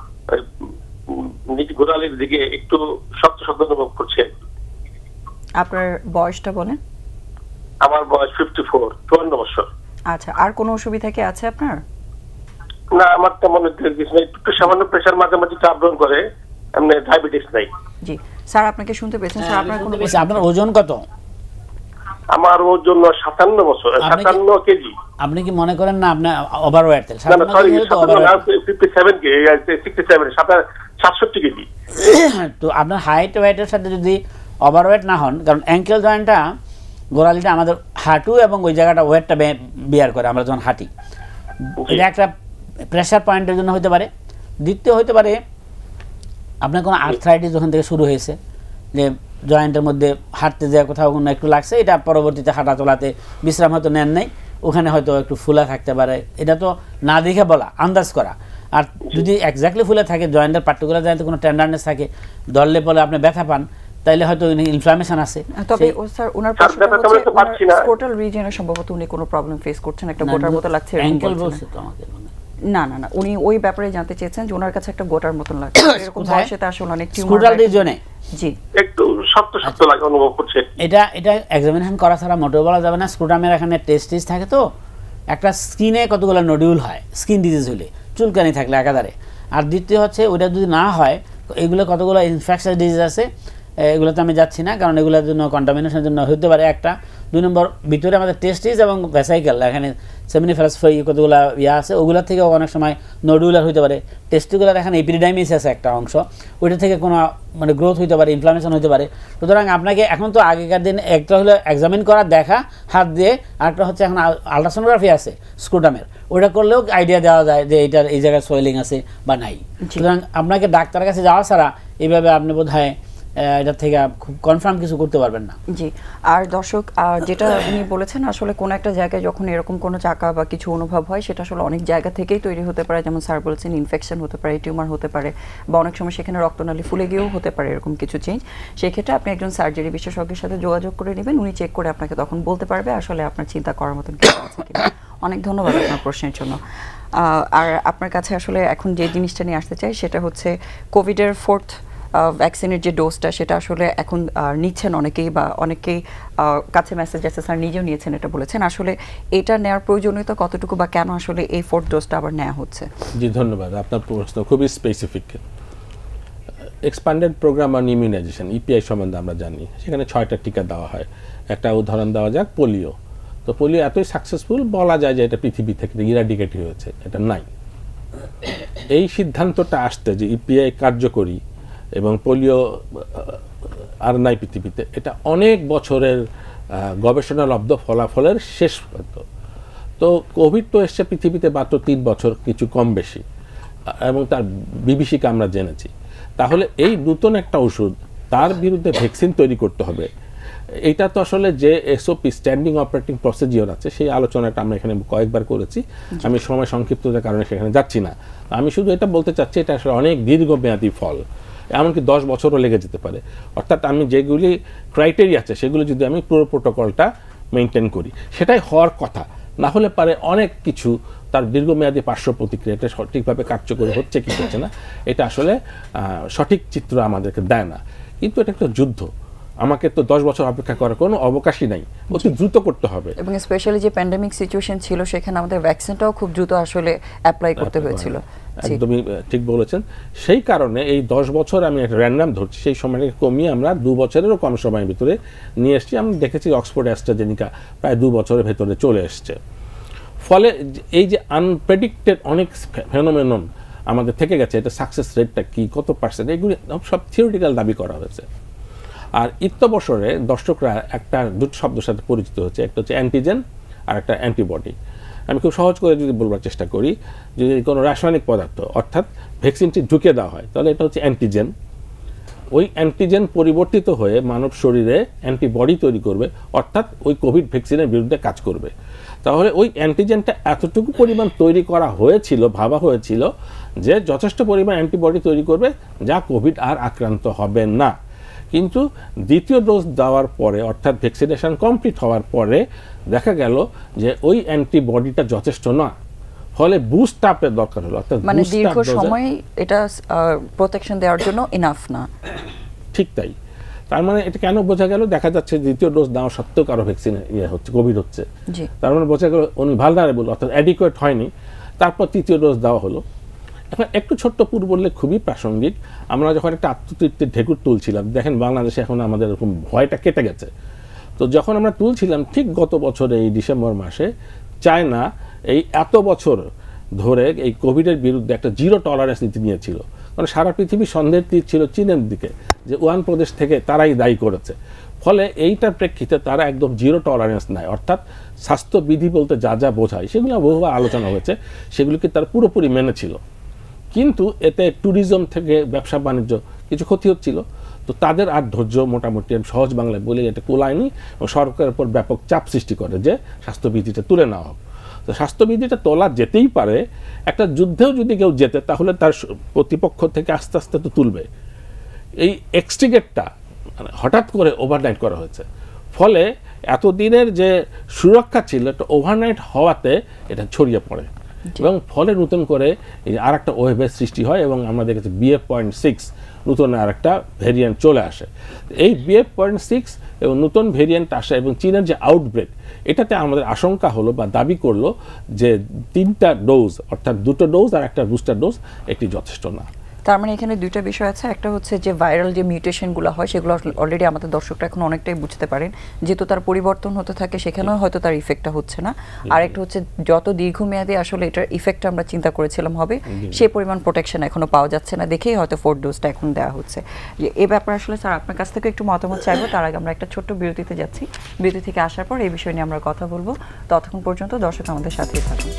গোড়ালির দিকে একটু শক্ত শক্ত অনুভব করছে। আপনার বয়সটা বলেন। আমার বয়স 54 বছর। আচ্ছা, আর কোনো অসুবিধা কি আছে আপনার? না, আমার তেমন কিছু নেই, একটু সামান্য প্রেসার মাঝে মাঝে চাপ ডাউন করে, এমনি ডায়াবেটিস নাই। জি স্যার, আপনাকে শুনতে পেয়েছেন স্যার। আপনার ওজন কত? আমার ওজন 57 বছর, 57 কেজি। আপনি কি মনে করেন না আপনি ওভারওয়েট? না, সরি, 57 কেজি, 67, 67 কেজি। তো আপনার হাইট ওয়েটের সাথে যদি ওভারওয়েট না হন, কারণ অ্যাঙ্কেল জয়েন্টটা, গোড়ালিটা আমাদের হাঁটু এবং ওই জায়গাটা ওয়েটটা বিয়ার করে আমরা যখন হাঁটি, এটা একটা প্রেশার পয়েন্টের জন্য হতে পারে। দ্বিতীয় হতে পারে আপনার কোনো আর্থ্রাইটিস যখন থেকে শুরু হয়েছে, যে জয়েন্টের মধ্যে হাঁটতে যায় কোথাও কোনো একটু লাগছে, এটা পরবর্তীতে হাঁটা চলাতে বিশ্রাম হয়তো নেন নাই, ওখানে হয়তো একটু ফুলা থাকতে পারে। এটা তো না দেখে বলা, আন্দাজ করা। আর যদি এক্স্যাক্টলি ফুলে থাকে, জয়েন্টের পার্টিকুলার জয়েন্টে কোনো টেন্ডারনেস থাকে, ধরলে পরে আপনি ব্যথা পান, তাইলে হয়তো ইনফ্লামেশন আছে। তবে স্যার, ওনার প্রশ্নটা হচ্ছে স্ক্রোটাল রিজিয়নে সম্ভবত উনি কোনো প্রবলেম ফেস করছেন, একটা গোটার মতো লাগছে। অ্যাঙ্কেল বলছে তো আমাকে। না না না, উনি ওই ব্যাপারে জানতে চেয়েছেন যে ওনার কাছে একটা গোটার মতন লাগছে, এরকম বয়সেতে আসলে অনেক টিউমার। স্ক্রোটাল রিজিয়নে জি একটু শক্ত শক্ত লাগে অনুভব করছে। এটা এক্সামিনেশন করা ছাড়া মোটেও বলা যাবে না। স্ক্রোটামের এখানে টেস্টিস থাকে, তো একটা স্কিনে কতগুলো নডিউল হয় স্কিন ডিজিজ হলে, চুলকানি থাকলে একাধারে। আর দ্বিতীয় হচ্ছে ওইটা যদি না হয়, এগুলো কতগুলো ইনফেকশাস ডিজিজ আছে, এগুলোতে আমি যাচ্ছি না, কারণ এগুলোর জন্য কন্টামিনেশনের জন্য হতে পারে একটা। 2 নম্বর, ভিতরে আমাদের টেস্টিস এবং ভেসাইকেল, এখানে সেমিনিফেরাস কতগুলো আছে, ওগুলোর থেকেও অনেক সময় নোডুলার হতে পারে। টেস্টিকুলার এখানে এপিডিডাইমিস আছে একটা অংশ, ওইটা থেকে কোনো মানে গ্রোথ হতে পারে, ইনফ্লামেশন হতে পারে। সুতরাং আপনাকে এখন তো আগেকার দিন একটা হলো এক্সামিন করা, দেখা হাত দিয়ে, আরেকটা হচ্ছে এখন আলট্রাসোনোগ্রাফি আছে স্ক্রুটামের, ওটা করলেও আইডিয়া দেওয়া যায় যে এইটার এই জায়গায় সোয়েলিং আছে বা নাই। সুতরাং আপনাকে ডাক্তারের কাছে যাওয়া ছাড়া এইভাবে আপনি বোধহয় এটা থেকে খুব কনফার্ম কিছু করতে পারবেন না। জি, আর দর্শক যেটা উনি বলেছেন, আসলে কোনো একটা জায়গায় যখন এরকম কোনো চাকা বা কিছু অনুভব হয়, সেটা আসলে অনেক জায়গা থেকেই তৈরি হতে পারে। যেমন স্যার বলছেন ইনফেকশন হতে পারে, টিউমার হতে পারে, বা অনেক সময় সেখানে রক্তনালী ফুলে গিয়েও হতে পারে এরকম কিছু চেঞ্জ। সেক্ষেত্রে আপনি একজন সার্জারি বিশেষজ্ঞের সাথে যোগাযোগ করে নেবেন, উনি চেক করে আপনাকে তখন বলতে পারবে আসলে আপনার চিন্তা করার মতন কিছু আছে কিনা। অনেক ধন্যবাদ আপনার প্রশ্নের জন্য। আর আপনার কাছে আসলে এখন যে জিনিসটা নিয়ে আসতে চাই সেটা হচ্ছে কোভিডের 4th ভ্যাকসিনের যে ডোজটা, সেটা আসলে এখন নিচ্ছেন অনেকেই, বা অনেকেই কাছে মেসেজ আছে, স্যার নিজেও নিয়েছেন এটা বলেছেন। আসলে এটা নেওয়ার প্রয়োজনীয়তা কতটুকু, বা কেন আসলে এই 4th ডোজটা আবার নেওয়া হচ্ছে? জি ধন্যবাদ, আপনার প্রশ্ন খুবই specific. Expanded program on immunization, EPI সম্বন্ধে আমরা জানি, সেখানে 6টা টিকা দেওয়া হয়। একটা উদাহরণ দেওয়া যাক, পোলিও। তো পোলিও এতই সাকসেসফুল, বলা যায় যে এটা পৃথিবী থেকে ইরাডিকেট হয়েছে, এটা নাই। এই সিদ্ধান্তটা আসতে যে ইপিআই কার্যকরী এবং পোলিও আর নাই পৃথিবীতে, এটা অনেক বছরের গবেষণালব্ধ ফলাফলের শেষ পর্যন্ত। তো কোভিড তো এসছে পৃথিবীতে মাত্র 3 বছর কিছু কম বেশি, এবং তার বিভীষিকা আমরা জেনেছি। তাহলে এই নতুন একটা ওষুধ, তার বিরুদ্ধে ভ্যাকসিন তৈরি করতে হবে, এইটা তো আসলে যে এসওপি স্ট্যান্ডিং অপারেটিং প্রসিডিওর আছে, সেই আলোচনাটা আমরা এখানে কয়েকবার করেছি। আমি সময় সংক্ষিপ্ততার কারণে সেখানে যাচ্ছি না। আমি শুধু এটা বলতে চাচ্ছি, এটা আসলে অনেক দীর্ঘমেয়াদী ফল, এমনকি 10 বছরও লেগে যেতে পারে। অর্থাৎ আমি যেগুলি ক্রাইটেরিয়া আছে সেগুলো যদি আমি পুরো প্রোটোকলটা মেনটেন করি, সেটাই হওয়ার কথা। না হলে পারে অনেক কিছু তার দীর্ঘমেয়াদী পার্শ্ব প্রতিক্রিয়াটা সঠিকভাবে কার্যকর হচ্ছে কি হচ্ছে না, এটা আসলে সঠিক চিত্র আমাদেরকে দেয় না। কিন্তু এটা একটা যুদ্ধ, আমাকে তো 10 বছর অপেক্ষা করার কোনো অবকাশই নাই, অতি দ্রুত করতে হবে। এবং স্পেশালি যে প্যান্ডেমিক সিচুয়েশন ছিল, সেখানে আমাদের ভ্যাকসিনটাও খুব দ্রুত আসলে অ্যাপ্লাই করতে হয়েছিল। একদমই ঠিক বলেছেন। সেই কারণে এই 10 বছর আমি একটা র্যান্ডাম ধরছি, সেই সময়টাকে কমিয়ে আমরা 2 বছরেরও কম সময়ের ভিতরে নিয়ে এসেছি। আমি দেখেছি অক্সফোর্ড অ্যাস্ট্রাজেনিকা প্রায় 2 বছরের ভেতরে চলে এসছে। ফলে এই যে আনপ্রেডিক্টেড অনেক ফেনোমেনন আমাদের থেকে গেছে, এটা সাকসেস রেটটা কি, কত পার্সেন্ট, এগুলি সব থিওরিটিক্যাল দাবি করা হয়েছে। আর ইত্যবসরে দর্শকরা একটা দুটো শব্দের সাথে পরিচিত হচ্ছে, একটা হচ্ছে অ্যান্টিজেন আর একটা অ্যান্টিবডি। আমি খুব সহজ করে যদি বলবার চেষ্টা করি, যদি কোনো রাসায়নিক পদার্থ অর্থাৎ ভ্যাকসিনটি ঢুকে দেওয়া হয়, তাহলে এটা হচ্ছে অ্যান্টিজেন। ওই অ্যান্টিজেন পরিবর্তিত হয়ে মানব শরীরে অ্যান্টিবডি তৈরি করবে, অর্থাৎ ওই কোভিড ভ্যাকসিনের বিরুদ্ধে কাজ করবে। তাহলে ওই অ্যান্টিজেনটা এতটুকু পরিমাণ তৈরি করা হয়েছিল, ভাবা হয়েছিল যে যথেষ্ট পরিমাণ অ্যান্টিবডি তৈরি করবে, যা কোভিড আর আক্রান্ত হবে না। কিন্তু দ্বিতীয় ডোজ দেওয়ার পরে, অর্থাৎ ভ্যাকসিনেশন কমপ্লিট হওয়ার পরে দেখা গেল যে ওই অ্যান্টিবডিটা যথেষ্ট না, ফলে বুস্ট আপের দরকার হলো। অর্থাৎ মানে দীর্ঘ সময় এটা প্রোটেকশন দেওয়ার জন্য ইনাফ না। ঠিক তাই। তার মানে এটা কেন বোঝা গেল, দেখা যাচ্ছে দ্বিতীয় ডোজ দেওয়া সত্ত্বেও কারো ভ্যাকসিন হচ্ছে, কোভিড হচ্ছে। তার মানে বোঝা গেল উনি ভালনারেবল, অর্থাৎ অ্যাডিকুয়েট হয়নি। তারপর তৃতীয় ডোজ দেওয়া হলো। এখন একটু ছোট্ট পূর্ব বললে খুবই প্রাসঙ্গিক, আমরা যখন একটা আত্মতৃপ্তির ঢেকুর তুলছিলাম, দেখেন বাংলাদেশে এখন আমাদের এরকম ভয়টা কেটে গেছে। তো যখন আমরা তুলছিলাম ঠিক গত বছরে এই ডিসেম্বর মাসে, চায়না এই এত বছর ধরে এই কোভিডের বিরুদ্ধে একটা 0 টলারেন্স নীতি নিয়েছিল। কারণ সারা পৃথিবী সন্দেহের তীর ছিল চীনের দিকে, যে উহান প্রদেশ থেকে তারাই দায়ী করেছে। ফলে এইটার প্রেক্ষিতে তারা একদম 0 টলারেন্স নেয়, অর্থাৎ স্বাস্থ্যবিধি বলতে যা যা বোঝায় সেগুলো বহুবার আলোচনা হয়েছে, সেগুলিকে তারা পুরোপুরি মেনেছিল। কিন্তু এতে ট্যুরিজম থেকে ব্যবসা বাণিজ্য কিছু ক্ষতি হচ্ছিল। তো তাদের আর ধৈর্য মোটামুটি সহজ বাংলায় বলে এটা কুলায়নি, এবং সরকারের উপর ব্যাপক চাপ সৃষ্টি করে যে স্বাস্থ্যবিধিটা তুলে নেওয়া হোক। তো স্বাস্থ্যবিধিটা তোলা যেতেই পারে, একটা যুদ্ধেও যদি কেউ যেতে তাহলে তার প্রতিপক্ষ থেকে আস্তে আস্তে তো তুলবে। এই এক্সট্রিগেটটা হঠাৎ করে ওভারনাইট করা হয়েছে, ফলে এতদিনের যে সুরক্ষা ছিল এটা ওভারনাইট হওয়াতে এটা ছড়িয়ে পড়ে, এবং ফলে নতুন করে এই আর একটা ওয়েভের সৃষ্টি হয়, এবং আমরা দেখেছি BF.6 নতুন আর একটা ভেরিয়েন্ট চলে আসে। এই BF.6 এবং নতুন ভেরিয়েন্ট আসে এবং চীনের যে আউটব্রেক, এটাতে আমাদের আশঙ্কা হলো বা দাবি করলো যে 3টা ডোজ, অর্থাৎ 2টো ডোজ আর একটা বুস্টার ডোজ, এটি যথেষ্ট না। তার মানে এখানে দুইটা বিষয় আছে, একটা হচ্ছে যে ভাইরাল যে মিউটেশনগুলো হয় সেগুলো অলরেডি আমাদের দর্শকরা এখন অনেকটাই বুঝতে পারেন, যেহেতু তার পরিবর্তন হতে থাকে সেখানেও হয়তো তার ইফেক্টটা হচ্ছে না। আর একটা হচ্ছে যত দীর্ঘমেয়াদী আসলে এটার ইফেক্ট আমরা চিন্তা করেছিলাম হবে, সেই পরিমাণ প্রোটেকশন এখনো পাওয়া যাচ্ছে না, দেখেই হয়তো 4th ডোজটা এখন দেওয়া হচ্ছে। যে এই ব্যাপারে আসলে স্যার আপনার কাছ থেকে একটু মতামত চাইবো, তার আগে আমরা একটা ছোট্ট বিরতিতে যাচ্ছি। বিরতি থেকে আসার পর এই বিষয় নিয়ে আমরা কথা বলবো। ততক্ষণ পর্যন্ত দর্শক আমাদের সাথেই থাকুন।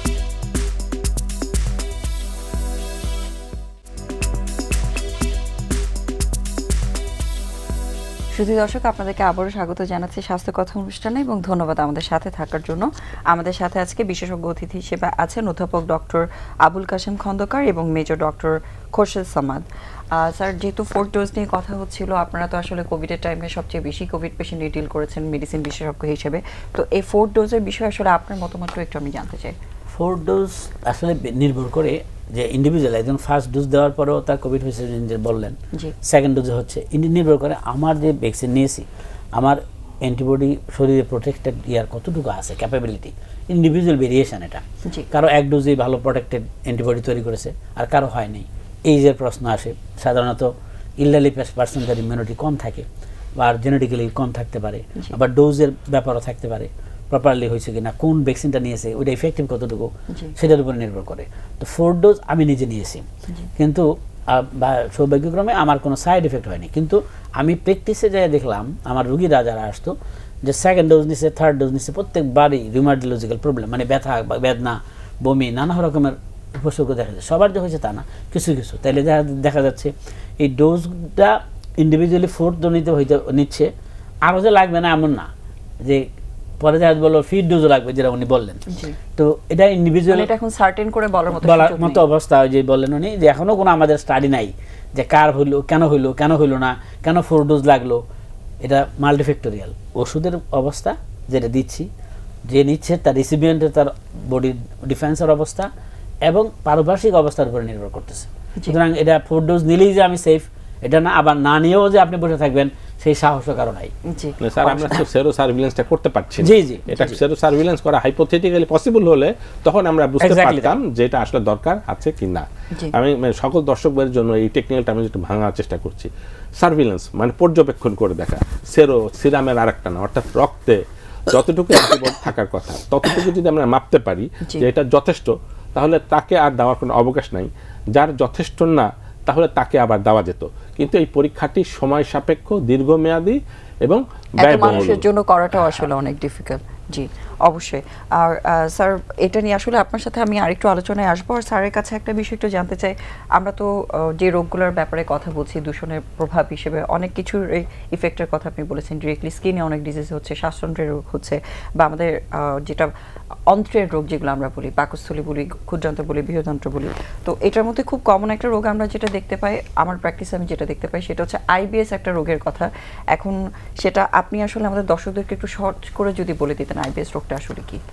শুধু দর্শক, আপনাদেরকে আবারও স্বাগত জানাচ্ছি স্বাস্থ্য কথা অনুষ্ঠানে এবং ধন্যবাদ আমাদের সাথে থাকার জন্য। আমাদের সাথে আজকে বিশেষজ্ঞ অতিথি হিসেবে আছেন অধ্যাপক ডক্টর আবুল কাশেম খন্দকার এবং major doctor Khorshed Samad. Sir, যেহেতু 4th ডোজ নিয়ে কথা হচ্ছিল, আপনারা তো আসলে কোভিডের টাইমে সবচেয়ে বেশি কোভিড পেশেন্ট ডিল করেছেন মেডিসিন বিশেষজ্ঞ হিসেবে, তো এই 4th ডোজের বিষয়ে আসলে আপনার মতামত একটু আমি জানতে চাই। 4th ডোজ আসলে নির্ভর করে যে ইন্ডিভিজুয়াল, একজন ফার্স্ট ডোজ দেওয়ার পরেও তার কোভিড হয়েছে যে বললেন, সেকেন্ড ডোজে হচ্ছে, নির্ভর করে আমার যে ভ্যাকসিন নিয়েছি আমার অ্যান্টিবডি শরীরে প্রোটেক্টেড ইয়ার কতটুকু আছে, ক্যাপাবিলিটি, ইন্ডিভিজুয়াল ভেরিয়েশন। এটা কারো এক ডোজেই ভালো প্রোটেক্টেড অ্যান্টিবডি তৈরি করেছে আর কারো হয়নি। এই যে প্রশ্ন আসে, সাধারণত ইল্ডারলি পার্সনদের ইমিউনিটি কম থাকে বা জেনেটিক্যালি কম থাকতে পারে, আবার ডোজের ব্যাপারও থাকতে পারে, প্রপারলি হয়েছে কিনা, কোন ভ্যাকসিনটা নিয়েছে ওইটা ইফেক্টিভ কতটুকু সেটার উপর নির্ভর করে। তো 4th ডোজ আমি নিজে নিয়েছি, কিন্তু সৌভাগ্যক্রমে আমার কোনো সাইড এফেক্ট হয়নি। কিন্তু আমি প্র্যাকটিসে যাই দেখলাম আমার রুগীরা যারা আসতো যে 2nd ডোজ নিচ্ছে, 3rd ডোজ নিচ্ছে, প্রত্যেকবারই রিউমাটোলজিক্যাল প্রবলেম, মানে ব্যথা, বেদনা, বমি, নানা রকমের উপসর্গ দেখা যায়। সবার যে হয়েছে তা না, কিছু কিছু। তাইলে দেখা যাচ্ছে এই ডোজটা ইন্ডিভিজুয়ালি 4th ডোজ নিচ্ছে, আরও যে লাগবে না এমন না, যে পরে দেখা বললো ফিট ডোজও লাগবে, যেটা উনি বললেন। তো এটা ইন্ডিভিজুয়াল, এটা এখন সার্টেন করে বলার মতো অবস্থা যে বললেন উনি, যে এখনো কোনো আমাদের স্টাডি নাই যে কার হইলো, কেন হইলো না, কেন 4th ডোজ লাগলো। এটা মাল্টিফ্যাক্টোরিয়াল ওষুধের অবস্থা যেটা দিচ্ছি, যে নিচ্ছে তার রিসিপিয়েন্টের তার বডির ডিফেন্সের অবস্থা এবং পারিপার্শ্বিক অবস্থার উপরে নির্ভর করতেছে। সুতরাং এটা 4th ডোজ নিলেই যে আমি সেফ এটা না, আবার না নিয়েও যে আপনি বসে থাকবেন সেই সাহসের কারণ নাই। স্যার, আমরা তো সেরো সার্ভিলেন্সটা করতে পারছি না। এটা সেরো সার্ভিলেন্স করা হাইপোথেটিক্যালি পসিবল হলে তখন আমরা বুঝতে পারতাম যে এটা আসলে দরকার আছে কি না। আমি সকল দর্শকদের জন্য এই টেকনিক্যালটা আমি একটু ভাঙার চেষ্টা করছি। সার্ভিলেন্স মানে পর্যবেক্ষণ করে দেখা, সেরো সিরামের আরেকটা না, অর্থাৎ রক্তে যতটুকু অ্যান্টিবডি থাকার কথা ততটুকু যদি আমরা মাপতে পারি যে এটা যথেষ্ট, তাহলে তাকে আর দেওয়ার কোনো অবকাশ নাই। যার যথেষ্ট না তাহলে তাকে আবার দেওয়া যেত, কিন্তু এই পরীক্ষাটি সময় সাপেক্ষ, দীর্ঘমেয়াদী এবং মানুষের জন্য করাটাও আসলে অনেক ডিফিকাল্ট। জি অবশ্যই। আর স্যার, এটা নিয়ে আসলে আপনার সাথে আমি আরেকটু আলোচনায় আসবো। আর স্যারের কাছে একটা বিষয় একটু জানতে চাই, আমরা তো যে রোগগুলোর ব্যাপারে কথা বলছি, দূষণের প্রভাব হিসেবে অনেক কিছুর ইফেক্টের কথা আপনি বলেছেন, ডিরেক্টলি স্কিনে অনেক ডিজিজ হচ্ছে, শ্বাসতন্ত্রের রোগ হচ্ছে, বা আমাদের যেটা অন্ত্রের রোগ যেগুলো আমরা বলি, পাকস্থলী বলি, ক্ষুদ্রান্ত্র বলি, বৃহদান্ত্র বলি। তো এটার মধ্যে খুব কমন একটা রোগ আমরা যেটা দেখতে পাই, আমার প্র্যাকটিসে আমি যেটা দেখতে পাই সেটা হচ্ছে আইবিএস একটা রোগের কথা। এখন সেটা আপনি আসলে আমাদের দর্শকদেরকে একটু শর্ট করে যদি বলে দিতেন আইবিএস রোগটা আসলে কি?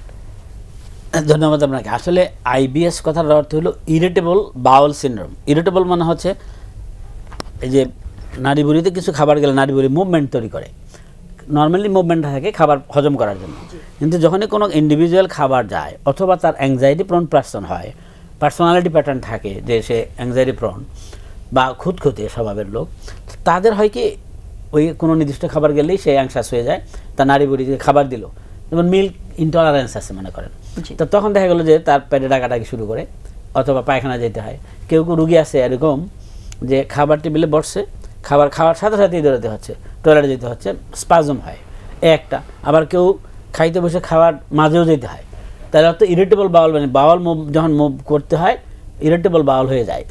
ধন্যবাদ আপনাকে। আসলে আইবিএস কথার অর্থ হলো ইরিটেবল বাউল সিনড্রোম। ইরিটেবল মানে হচ্ছে এই যে নাড়িভুঁড়িতে কিছু খাবার গেলে নাড়িভুঁড়ি মুভমেন্ট তৈরি করে, নর্মালি মুভমেন্টটা থাকে খাবার হজম করার জন্য। কিন্তু যখনই কোনো ইন্ডিভিজুয়াল খাবার যায় অথবা তার অ্যাংজাইটি প্রন পার্সন হয়, পার্সোনালিটি প্যাটার্ন থাকে যে সে অ্যাংজাইটি প্রন বা খুঁতখুঁতে স্বভাবের লোক, তাদের হয় কি ওই কোনো নির্দিষ্ট খাবার গেলেই সে অ্যাংশাস হয়ে যায়, তার নাড়িভুঁড়িতে খাবার দিল, যেমন মিল্ক ইনটলারেন্স আছে মনে করেন, তো তখন দেখা গেলো যে তার পেটে ডাকাডাকি শুরু করে অথবা পায়খানা যেতে হয়। কেউ কেউ রুগী আছে এরকম যে খাবার টেবিলে বসছে, খাবার খাওয়ার সাথে সাথেই দৌড়াতে হচ্ছে, টয়লেটে যেতে হচ্ছে, স্পাজম হয় একটা। আবার কেউ খাইতে বসে খাওয়ার মাঝেও যেতে হয়, তাহলে অর্থ ইরিটেবল বাউল, মানে বাউল মুভ যখন মুভ করতে হয় ইরিটেবল বাউল হয়ে যায়,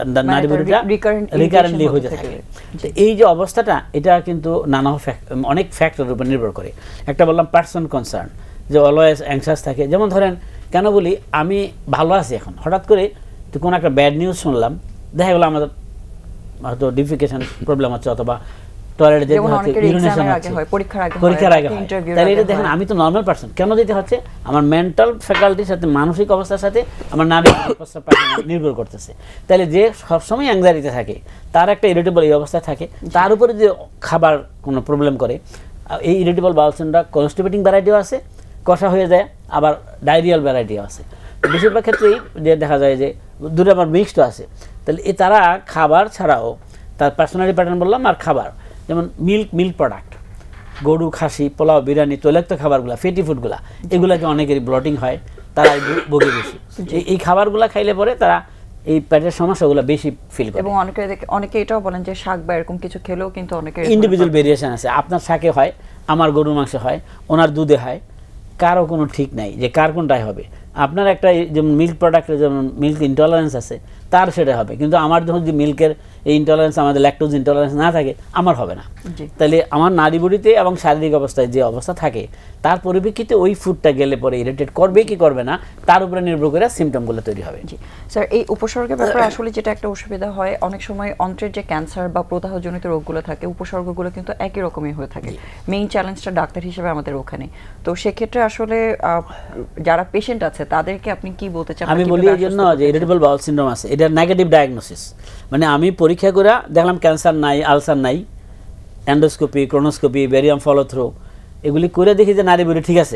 রিকারেন্টলি হতে থাকে। তো এই যে অবস্থাটা, এটা কিন্তু নানা অনেক ফ্যাক্টরের উপর নির্ভর করে। একটা বললাম পার্সন কনসার্ন, যে অলওয়েজ অ্যাংশাস থাকে। যেমন ধরেন, কেন বলি, আমি ভালো আছি এখন, হঠাৎ করে তো কোনো একটা ব্যাড নিউজ শুনলাম, দেখা গেলো আমাদের হয়তো ডিফিকেশন প্রবলেম হচ্ছে অথবা টয়লেটে যেতে হচ্ছে, ইউরিনেশন হচ্ছে, পরীক্ষার আগে হয়, তাহলে এটা দেখেন আমি তো নর্মাল পারসন, কেন যেতে হচ্ছে? আমার মেন্টাল ফ্যাকাল্টির সাথে, মানসিক অবস্থার সাথে আমার নারী নির্ভর করতেছে। তাহলে যে সবসময় অ্যাংজাইটিতে থাকে, তার একটা ইরিটেবল এই অবস্থায় থাকে, তার উপরে যে খাবার কোনো প্রবলেম করে, এই ইরিটেবল বাউল সিনড্রোম কনস্টিপেটিং ভ্যারাইটিও আছে, কষা হয়ে যায়, আবার ডায়রিয়াল ভ্যারাইটিও আছে। বেশিরভাগ ক্ষেত্রেই যে দেখা যায় যে দুটো আবার মিক্সড আছে। তো তাহলে তারা খাবার ছাড়াও তার পার্সোনালিটি প্যাটার্ন বললাম, আর খাবার যেমন মিল্ক প্রোডাক্ট, গরু, খাসি, পোলাও, বিরিয়ানি, তৈলাক্ত খাবারগুলো, ফেটি ফুডগুলা, এগুলাকে অনেকেরই ব্লটিং হয়, তারা ভোগে বেশি। এই খাবারগুলো খাইলে পরে তারা এই পেটের সমস্যাগুলো বেশি ফিল করে। এবং অনেকে এটাও বলেন যে শাক বা এরকম কিছু খেলেও কিন্তু অনেকের ইন্ডিভিজুয়াল ভেরিয়েশন আছে। আপনার শাকে হয়, আমার গরুর মাংসে হয়, ওনার দুধে হয়, কারো কোনো ঠিক নাই যে কার কোনটাই হবে। আপনার একটা যেমন মিল্ক প্রোডাক্টের যেমন মিল্ক ইনটলারেন্স আছে, তার সেটা হবে, কিন্তু আমার যখন যে মিল্কের এই ইনটলারেন্স, আমাদের ল্যাকটোজ ইনটলারেন্স না থাকে, আমার হবে না। তাহলে আমার নারী বডিতে এবং শারীরিক অবস্থায় যে অবস্থা থাকে তার পরিপ্রেক্ষিতে ওই ফুডটা গেলে পরে ইরিটেট করবে কি করবে না তার উপরে নির্ভর করে সিমটমগুলো তৈরি হবে। জি স্যার, এই উপসর্গের ব্যাপারে আসলে যেটা একটা অসুবিধা হয়, অনেক সময় অন্ত্রের যে ক্যান্সার বা প্রদাহজনিত রোগগুলো থাকে, উপসর্গগুলো কিন্তু একই রকমই হয়ে থাকে। মেইন চ্যালেঞ্জটা ডাক্তার হিসেবে আমাদের ওখানে। তো সেক্ষেত্রে আসলে যারা পেশেন্ট আছে তাদেরকে আপনি কি বলতে চান? আমি বলি এই জন্য যে ইরিটেবল বাউল সিনড্রোম আছে, এটা নেগেটিভ ডায়াগনোসিস। মানে আমি পরীক্ষা করে দেখলাম ক্যান্সার নাই, আলসার নাই, endoscopy, colonoscopy, barium follow through এগুলি করে দেখি যে নারী বডি ঠিক আছে,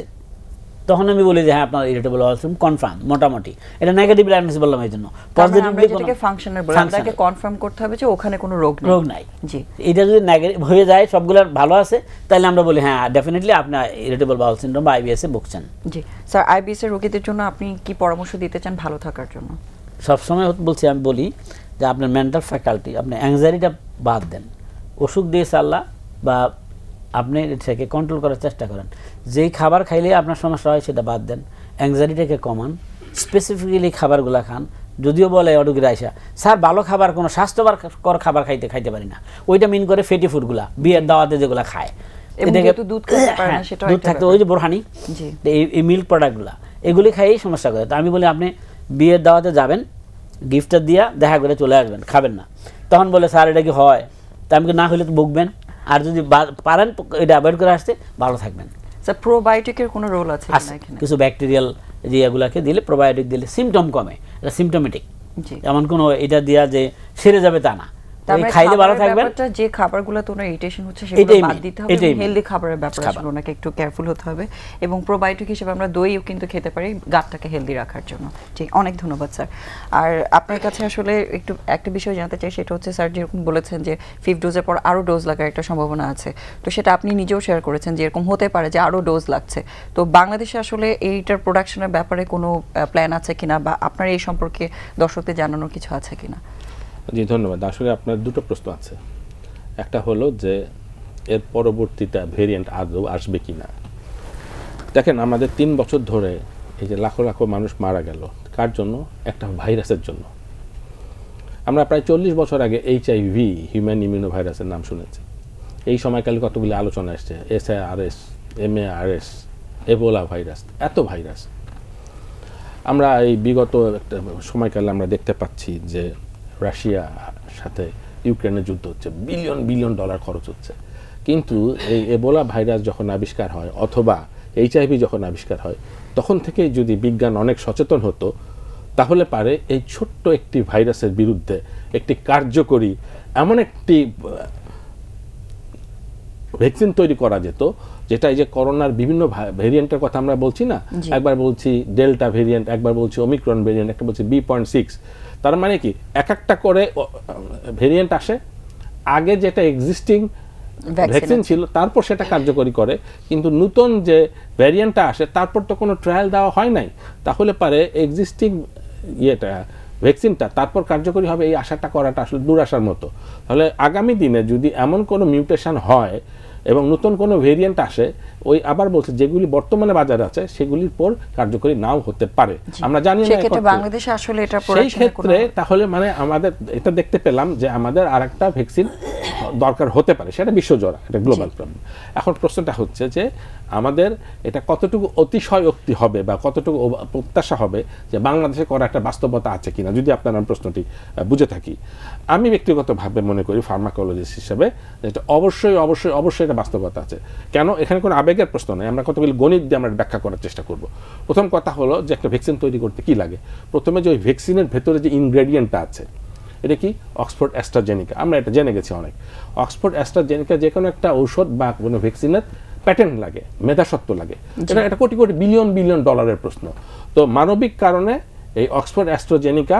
তখন আমি বলি যে হ্যাঁ আপনার ইরিটেবল বাউল সিনড্রোম কনফার্ম মোটামুটি। এটা নেগেটিভ ডায়াগনোসিস বললাম এই জন্য। পজিটিভলি যেটাকে ফাংশনাল বলে আপনাকে কনফার্ম করতে হবে যে ওখানে কোনো রোগ নাই। জি, এটা যদি নেগেটিভ হয়ে যায়, সবগুলো ভালো আছে, তাহলে আমরা বলি হ্যাঁ ডেফিনেটলি আপনি ইরিটেবল বাউল সিনড্রোম বা আইবিএস এ ভুগছেন। জি স্যার, আইবিএস এর রোগীদের জন্য আপনি কি পরামর্শ দিতে চান ভালো থাকার জন্য? সবসময় বলছি, আমি বলি যে আপনার মেন্টাল ফ্যাকাল্টি, আপনি অ্যাংজাইটিটা বাদ দেন, অসুখ দিয়েছে আল্লাহ, বা আপনি এটাকে কন্ট্রোল করার চেষ্টা করেন। যেই খাবার খাইলে আপনার সমস্যা হয় সেটা বাদ দেন, অ্যাংজাইটিটাকে কমান, স্পেসিফিক্যালি খাবারগুলো খান। যদিও বলে অডুগির আইসা স্যার ভালো খাবার কোনো স্বাস্থ্যকর খাবার খাইতে পারি না, ওইটা মিন করে ফেটি ফুডগুলা, বিয়ের দাওয়াতে যেগুলো খায়, দুধ থাকতে ওই যে বোরহানি, এই মিল্ক প্রোডাক্টগুলা, এগুলি খাইয়েই সমস্যা করে। তো আমি বলি আপনি বিয়ের দাওয়াতে যাবেন, গিফটটা দিয়া দেখা করে চলে আসবেন, খাবেন না। তখন বলে স্যার এটা কি হয়? তা আমি না হলে তো ভুগবেন, আর যদি পারেন এটা অ্যাভয়েড করে আসতে ভালো থাকবেন। স্যার প্রোবায়োটিকের কোনো রোল আছে কিনা? কিছু ব্যাকটেরিয়াল যে এগুলাকে দিলে, প্রোবায়োটিক দিলে সিমটম কমে, এটা সিমটোমেটিক। এমন কোনো এটা দিয়া যে সেরে যাবে তা না, খাইলে ভালো থাকবেন। যে খাবারগুলো তো ওনার ইরিটেশন হচ্ছে সেগুলো বাদ দিতে হবে, হেলদি খাবারের ব্যাপারে আসলে ওনাকে একটু কেয়ারফুল হতে হবে। এবং প্রোবায়োটিক হিসেবে আমরা দইও কিন্তু খেতে পারি গাটটাকে হেলদি রাখার জন্য। জি, অনেক ধন্যবাদ স্যার। আর আপনার কাছে আসলে একটু একটা বিষয় জানতে চাই, সেটা হচ্ছে স্যার যেরকম বলেছেন যে 5th ডোজের পর আরও ডোজ লাগার একটা সম্ভাবনা আছে, তো সেটা আপনি নিজেও শেয়ার করেছেন যে এরকম হতে পারে যে আরও ডোজ লাগছে। তো বাংলাদেশে আসলে এইটার প্রোডাকশনের ব্যাপারে কোনো প্ল্যান আছে কিনা, বা আপনার এই সম্পর্কে দর্শকদের জানানোর কিছু আছে কিনা? জি ধন্যবাদ। আসলে আপনার দুটো প্রশ্ন আছে। একটা হলো যে এর পরবর্তীটা ভেরিয়েন্ট আদৌ আসবে কিনা। দেখেন আমাদের 3 বছর ধরে এই যে লাখো লাখো মানুষ মারা গেল, কার জন্য? একটা ভাইরাসের জন্য। আমরা প্রায় 40 বছর আগে HIV, হিউম্যান ইমিউনো ভাইরাসের নাম শুনেছি। এই সময়কালে কতগুলি আলোচনা এসছে, SARS, MARS, এবোলা ভাইরাস, এত ভাইরাস। আমরা এই বিগত একটা সময়কালে আমরা দেখতে পাচ্ছি যে রাশিয়ার সাথে ইউক্রেনের যুদ্ধ হচ্ছে, বিলিয়ন বিলিয়ন ডলার খরচ হচ্ছে। কিন্তু এই এবোলা ভাইরাস যখন আবিষ্কার হয় অথবা HIV যখন আবিষ্কার হয়, তখন থেকে যদি বিজ্ঞান অনেক সচেতন হতো, তাহলে পারে এই ছোট্ট একটি ভাইরাসের বিরুদ্ধে একটি কার্যকরী এমন একটি ভ্যাকসিন তৈরি করা যেত, যেটা এই যে করোনার বিভিন্ন ভেরিয়েন্টের কথা আমরা বলছি না, একবার বলছি ডেল্টা ভেরিয়েন্ট, একবার বলছি ওমিক্রন ভেরিয়েন্ট, একটা বলছি B.6। তার মানে কি এক একটা করে ভেরিয়েন্ট আসে, আগে যেটা এক্সিস্টিং ভ্যাকসিন ছিল তারপর সেটা কার্যকরী করে, কিন্তু নতুন যে ভ্যারিয়েন্টটা আসে তারপর তো কোনো ট্রায়াল দেওয়া হয় নাই। তাহলে পারে এক্সিস্টিং ইয়েটা ভ্যাকসিনটা তারপর কার্যকরী হবে, এই আশাটা করাটা আসলে দুরাশার মতো। তাহলে আগামী দিনে যদি এমন কোনো মিউটেশন হয় এবং নতুন কোনো ভেরিয়েন্ট আসে, ওই আবার বলছে যেগুলি বর্তমানে বাজারে আছে সেগুলির পর কার্যকরী নাও হতে পারে, আমরা জানি না। বাংলাদেশে আসলে এটা সেই ক্ষেত্রে তাহলে মানে আমাদের এটা দেখতে পেলাম যে আমাদের আরেকটা ভ্যাকসিন দরকার হতে পারে, সেটা বিশ্বজোড়া, এটা গ্লোবাল প্রবলেম। এখন প্রশ্নটা হচ্ছে যে আমাদের এটা কতটুকু অতিশয়োক্তি হবে বা কতটুকু প্রত্যাশা হবে যে বাংলাদেশে করা একটা বাস্তবতা আছে কিনা, যদি আপনার প্রশ্নটি বুঝে থাকি। আমি ব্যক্তিগতভাবে মনে করি ফার্মাকোলজিস্ট হিসেবে এটা অবশ্যই অবশ্যই অবশ্যই এটা বাস্তবতা আছে। কেন? এখানে কোনো আবেগের প্রশ্ন নেই, আমরা কতগুলি গণিত দিয়ে আমরা ব্যাখ্যা করার চেষ্টা করব। প্রথম কথা হলো যে একটা ভ্যাকসিন তৈরি করতে কি লাগে। প্রথমে যে ওই ভ্যাকসিনের ভেতরে যে ইনগ্রেডিয়েন্টটা আছে, এটা কি? অক্সফোর্ড অ্যাস্ট্রাজেনিকা, আমরা এটা জেনে গেছি অনেক। অক্সফোর্ড অ্যাস্ট্রাজেনিকা যে কোনো একটা ঔষধ বা কোনো ভ্যাকসিনের প্যাটেন্ট লাগে, মেধাসত্ব লাগে, এটা কোটি কোটি বিলিয়ন বিলিয়ন ডলারের প্রশ্ন। তো মানবিক কারণে এই অক্সফোর্ড অ্যাস্ট্রাজেনিকা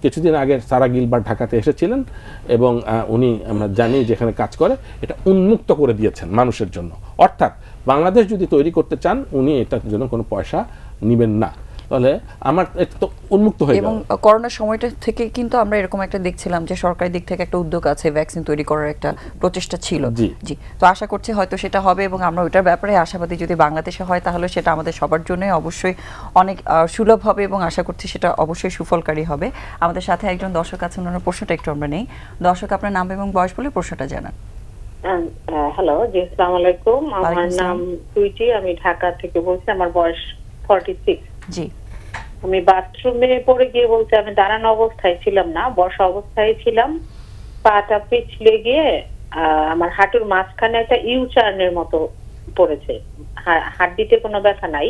কিছুদিন আগে সারা গিলবার্ট ঢাকাতে এসেছিলেন এবং উনি আমরা জানি যেখানে কাজ করে এটা উন্মুক্ত করে দিয়েছেন মানুষের জন্য। অর্থাৎ বাংলাদেশ যদি তৈরি করতে চান উনি এটার জন্য কোনো পয়সা নেবেন না, তাহলে আমার এটা তো উন্মুক্ত হয়ে যাবে। এবং করোনার সময়টা থেকে কিন্তু আমরা এরকম একটা দেখছিলাম যে সরকারি দিক থেকে একটা উদ্যোগ আছে, ভ্যাকসিন তৈরি করার একটা প্রচেষ্টা ছিল। জি, তো আশা করছি হয়তো সেটা হবে এবং আমরা ওইটার ব্যাপারে আশাবাদী। যদি বাংলাদেশে হয় তাহলে সেটা আমাদের সবার জন্য অবশ্যই অনেক সুলভ হবে এবং আশা করছি সেটা অবশ্যই সুফলকারী হবে। আমাদের সাথে একজন দর্শক আছেন, ওনার প্রশ্নটা একটু আমরা নেই। দর্শক, আপনার নাম এবং বয়স বলে প্রশ্নটা জানান। হ্যালো জি, আসসালামু আলাইকুম। আমার নাম সুইটি, আমি ঢাকা থেকে বলছি। আমার বয়স 46। জি, আমি বাথরুমে পড়ে গিয়ে বলতে আমি দাঁড়ানো অবস্থায় ছিলাম না, বসা অবস্থায় ছিলাম। পাটা পিছলে গিয়ে আমার হাঁটুর মাঝখানে একটা ইউ চার্নের মতো পড়েছে। হাড্ডিতে কোনো ব্যথা নাই,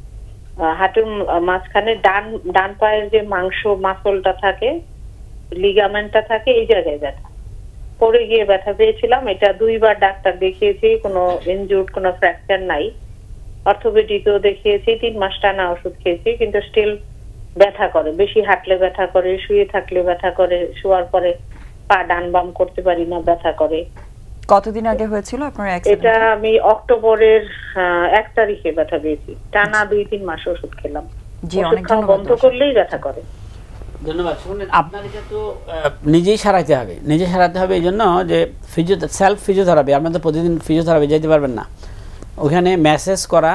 হাঁটুর মাঝখানে ডান পায়ের যে মাংস মাসলটা থাকে, লিগামেন্টটা থাকে, এই জায়গায় ব্যথা। পড়ে গিয়ে ব্যথা পেয়েছিলাম। এটা 2 বার ডাক্তার দেখিয়েছি, কোনো ইনজুর্ড, কোনো ফ্র্যাকচার নাই। অর্থোপেডিকও দেখিয়েছি, 3 মাস টানা ওষুধ খেয়েছি, কিন্তু স্টিল ব্যথা করে। বেশি হাঁটলে ব্যথা করে, শুয়ে থাকলে ব্যথা করে, শোয়ার পরে পা ডান বাম করতে পারি না, ব্যথা করে। কতদিন আগে হয়েছিল আপনার অ্যাক্সিডেন্ট? এটা আমি অক্টোবরের 1 তারিখে ব্যথা পেয়েছি। টানা 2-3 মাস ওষুধ খেলাম। জি, অনেক ধন্যবাদ। বন্ধ করলেই ব্যথা করে। ধন্যবাদ। শুনুন, আপনার এটা তো নিজেই সারাইতে হবে, নিজে সারাতে হবে। এই জন্য যে সেলফ ফিজিওথেরাপি, আপনার তো প্রতিদিন ফিজিওথেরাপি যেতে পারবেন না। ওখানে ম্যাসেজ করা,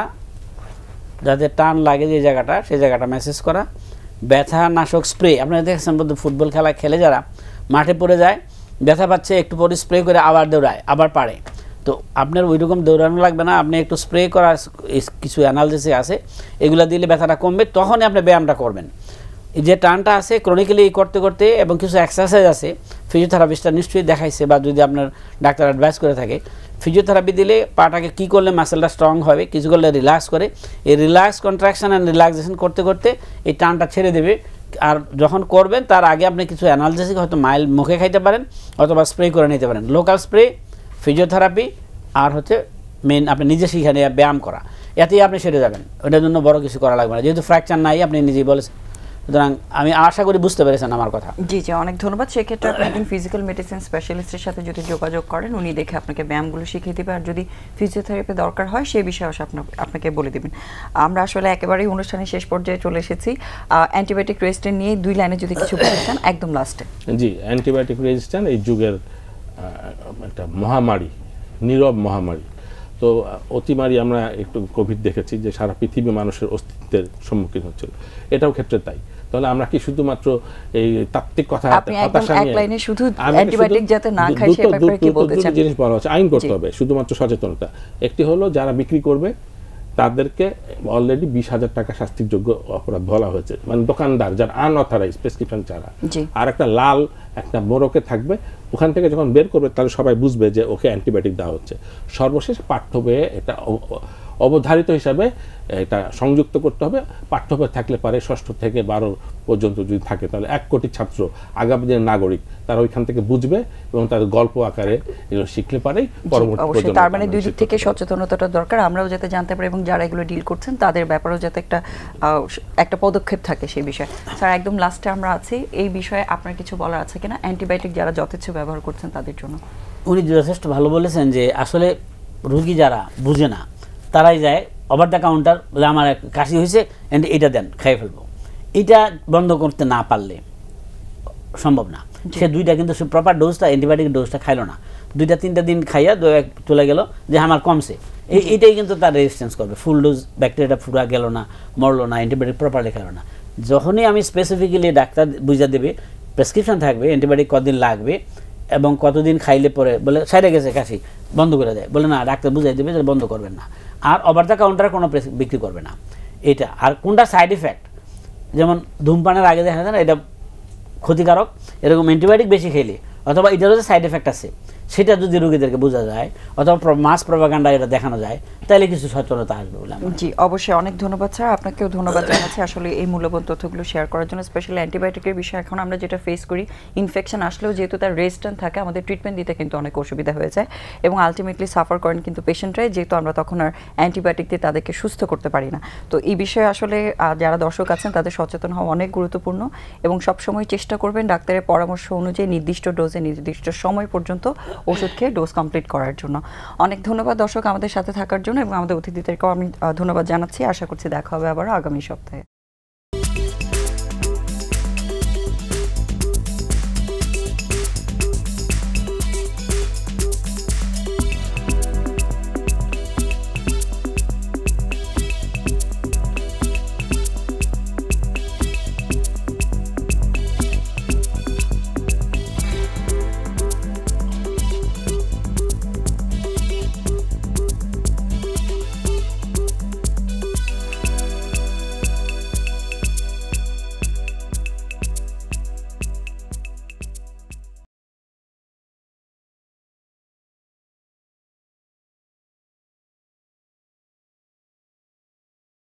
যাতে টান লাগে যে জায়গাটা, সেই জায়গাটা ম্যাসেজ করা, ব্যথা নাশক স্প্রে। আপনারা দেখেছেন ফুটবল খেলা খেলে যারা মাঠে পড়ে যায়, ব্যথা পাচ্ছে, একটু পরে স্প্রে করে আবার দৌড়ায়, আবার পারে। তো আপনার ওই রকম দৌড়ানো লাগবে না, আপনি একটু স্প্রে করা কিছু অ্যানালজেসিস আছে, এগুলো দিলে ব্যথাটা কমবে, তখনই আপনি ব্যায়ামটা করবেন। এই যে টানটা আছে ক্রনিক্যালি করতে করতে, এবং কিছু এক্সারসাইজ আছে ফিজিওথেরাপিস্টটা নিশ্চয়ই দেখাইছে, বা যদি আপনার ডাক্তার অ্যাডভাইস করে থাকে, ফিজিওথেরাপি দিলে পাটাকে কী করলে মাসেলটা স্ট্রং হবে, কিছু করলে রিল্যাক্স করে, এই রিল্যাক্স কন্ট্রাকশন অ্যান্ড রিল্যাক্সেশন করতে করতে এই টানটা ছেড়ে দেবে। আর যখন করবেন তার আগে আপনি কিছু অ্যানালজেসিক হয়তো মাইল্ড মুখে খাইতে পারেন, অথবা স্প্রে করে নিতে পারেন। লোকাল স্প্রে, ফিজিওথেরাপি, আর হচ্ছে মেন আপনি নিজে শিখে নিয়ে ব্যায়াম করা, এতেই আপনি সেরে যাবেন। ওটার জন্য বড় কিছু করা লাগবে না, যেহেতু ফ্র্যাকচার নাই আপনি নিজেই বলেছেন। সুতরাং আমি আশা করি বুঝতে পেরেছেন আমার কথা। জি জি, অনেক ধন্যবাদ। সেক্ষেত্রে আপনি একজন ফিজিক্যাল মেডিসিন স্পেশালিস্টের সাথে যদি যোগাযোগ করেন, উনি দেখে আপনাকে ব্যায়ামগুলো শিখিয়ে দেবে, আর যদি ফিজিওথেরাপি দরকার হয় সেই বিষয়ে আপনাকে বলে দেবেন। আমরা আসলে একেবারেই অনুষ্ঠানের শেষ পর্যায়ে চলে এসেছি। অ্যান্টিবায়োটিক রেজিস্ট্যান্ট নিয়ে 2 লাইনে যদি কিছু বলতে চান একদম লাস্টে। জি, অ্যান্টিবায়োটিক রেজিস্ট্যান্ট এই যুগের একটা মহামারী, নীরব মহামারী। তো অতিমারি আমরা একটু কোভিড দেখেছি যে সারা পৃথিবী মানুষের অস্তিত্বের সম্মুখীন হচ্ছিল, এটাও ক্ষেত্রে তাই। তাহলে আমরা কি শুধুমাত্র এই তাত্ত্বিক কথা হতাশা নিয়ে শুধু অ্যান্টিবায়োটিক যাতে না খাই সেই ব্যাপারে কি বলতে চান? জিনিস বলা হচ্ছে, আইন করতে হবে, শুধুমাত্র সচেতনতা। একটি হলো যারা বিক্রি করবে তাদেরকে অলরেডি 20,000 টাকা শাস্তিযোগ্য অপরাধ বলা হয়েছে, মানে দোকানদার যারা আনঅথরাইজ প্রেসক্রিপশন ছাড়া। আর একটা লাল একটা মোড়কে থাকবে, ওখান থেকে যখন বের করবে তাহলে সবাই বুঝবে যে ওকে অ্যান্টিবায়োটিক দেওয়া হচ্ছে। সর্বশেষ পাঠ্য বইয়ে এটা অবধারিত হিসাবে এটা সংযুক্ত করতে হবে। পাঠ্য বই থাকলে পারে 6ষ্ঠ থেকে 12 পর্যন্ত যদি থাকে, তাহলে 1 কোটি ছাত্র আগামী দিনের নাগরিক, তারা ওইখান থেকে বুঝবে এবং তাদের গল্প আকারে এগুলো শিখলে পারেই পরবর্তী প্রজন্ম। তার মানে 2 দিক থেকে সচেতনতাটা দরকার, আমরাও যাতে জানতে পারি এবং যারা এগুলো ডিল করছেন তাদের ব্যাপারেও যাতে একটা পদক্ষেপ থাকে সেই বিষয়ে। স্যার, একদম লাস্টে আমরা আছি, এই বিষয়ে আপনার কিছু বলার আছে কিনা অ্যান্টিবায়োটিক যারা যথেচ্ছ ব্যবহার করছেন তাদের জন্য? উনি যথেষ্ট ভালো বলেছেন যে আসলে রোগী যারা বুঝে না তারাই যায় ওভার দ্য কাউন্টার, বলে আমার কাশি হয়েছে এটা দেন, খাই ফেলবো। এটা বন্ধ করতে না পারলে সম্ভব না। সে 2টা কিন্তু প্রপার ডোজটা, অ্যান্টিবায়োটিক ডোজটা খাইলো না, 2-3টা দিন খাইয়া চলে গেল যে আমার কমছে, এইটাই কিন্তু তার রেজিস্ট্যান্স করবে। ফুল ডোজ ব্যাকটেরিয়াটা পুরা গেল না, মরলো না, অ্যান্টিবায়োটিক প্রপারলি খাইলো না। যখনই আমি স্পেসিফিক্যালি ডাক্তার বুঝা দেবে, প্রেসক্রিপশন থাকবে অ্যান্টিবায়োটিক কতদিন লাগবে এবং কতদিন খাইলে পরে, বলে সাইডে গেছে কাশি, বন্ধ করে দেয়, বলে না ডাক্তার বুঝাই দেবে যে বন্ধ করবেন না। আর ওভার দ্য কাউন্টারে কোনো বিক্রি করবে না এটা। আর কোনটা সাইড ইফেক্ট, যেমন ধূমপানের আগে দেখা যায় না এটা ক্ষতিকারক, এরকম অ্যান্টিবায়োটিক বেশি খেলে, অথবা এটারও যে সাইড এফেক্ট আছে সেটা যদি রোগীদেরকে বোঝা যায় অথবা মাস প্রপাগান্ডা এটা দেখানো যায় তাহলে কিছু সচেতনতা আসবে বলে জি অবশ্যই অনেক ধন্যবাদ স্যার আপনাকেও ধন্যবাদ জানাচ্ছি আসলে এই মূল্যবান তথ্যগুলো শেয়ার করার জন্য স্পেশালি অ্যান্টিবায়োটিকের বিষয়ে এখন আমরা যেটা ফেস করি ইনফেকশন আসলেও যেহেতু তার রেজিস্ট্যান্ট থাকে আমাদের ট্রিটমেন্ট দিতে কিন্তু অনেক অসুবিধা হয়ে যায় এবং আলটিমেটলি সাফার করেন কিন্তু পেশেন্টরাই যেহেতু আমরা তখন আর অ্যান্টিবায়োটিক দিয়ে তাদেরকে সুস্থ করতে পারি না তো এই বিষয়ে আসলে যারা দর্শক আছেন তাদের সচেতন হওয়া অনেক গুরুত্বপূর্ণ এবং সবসময় চেষ্টা করবেন ডাক্তারের পরামর্শ অনুযায়ী নির্দিষ্ট ডোজে নির্দিষ্ট সময় পর্যন্ত ওষুধ খেয়ে ডোজ কমপ্লিট করার জন্য অনেক ধন্যবাদ দর্শক আমাদের সাথে থাকার জন্য এবং আমাদের অতিথিদেরকেও আমি ধন্যবাদ জানাচ্ছি আশা করছি দেখা হবে আবার আগামী সপ্তাহে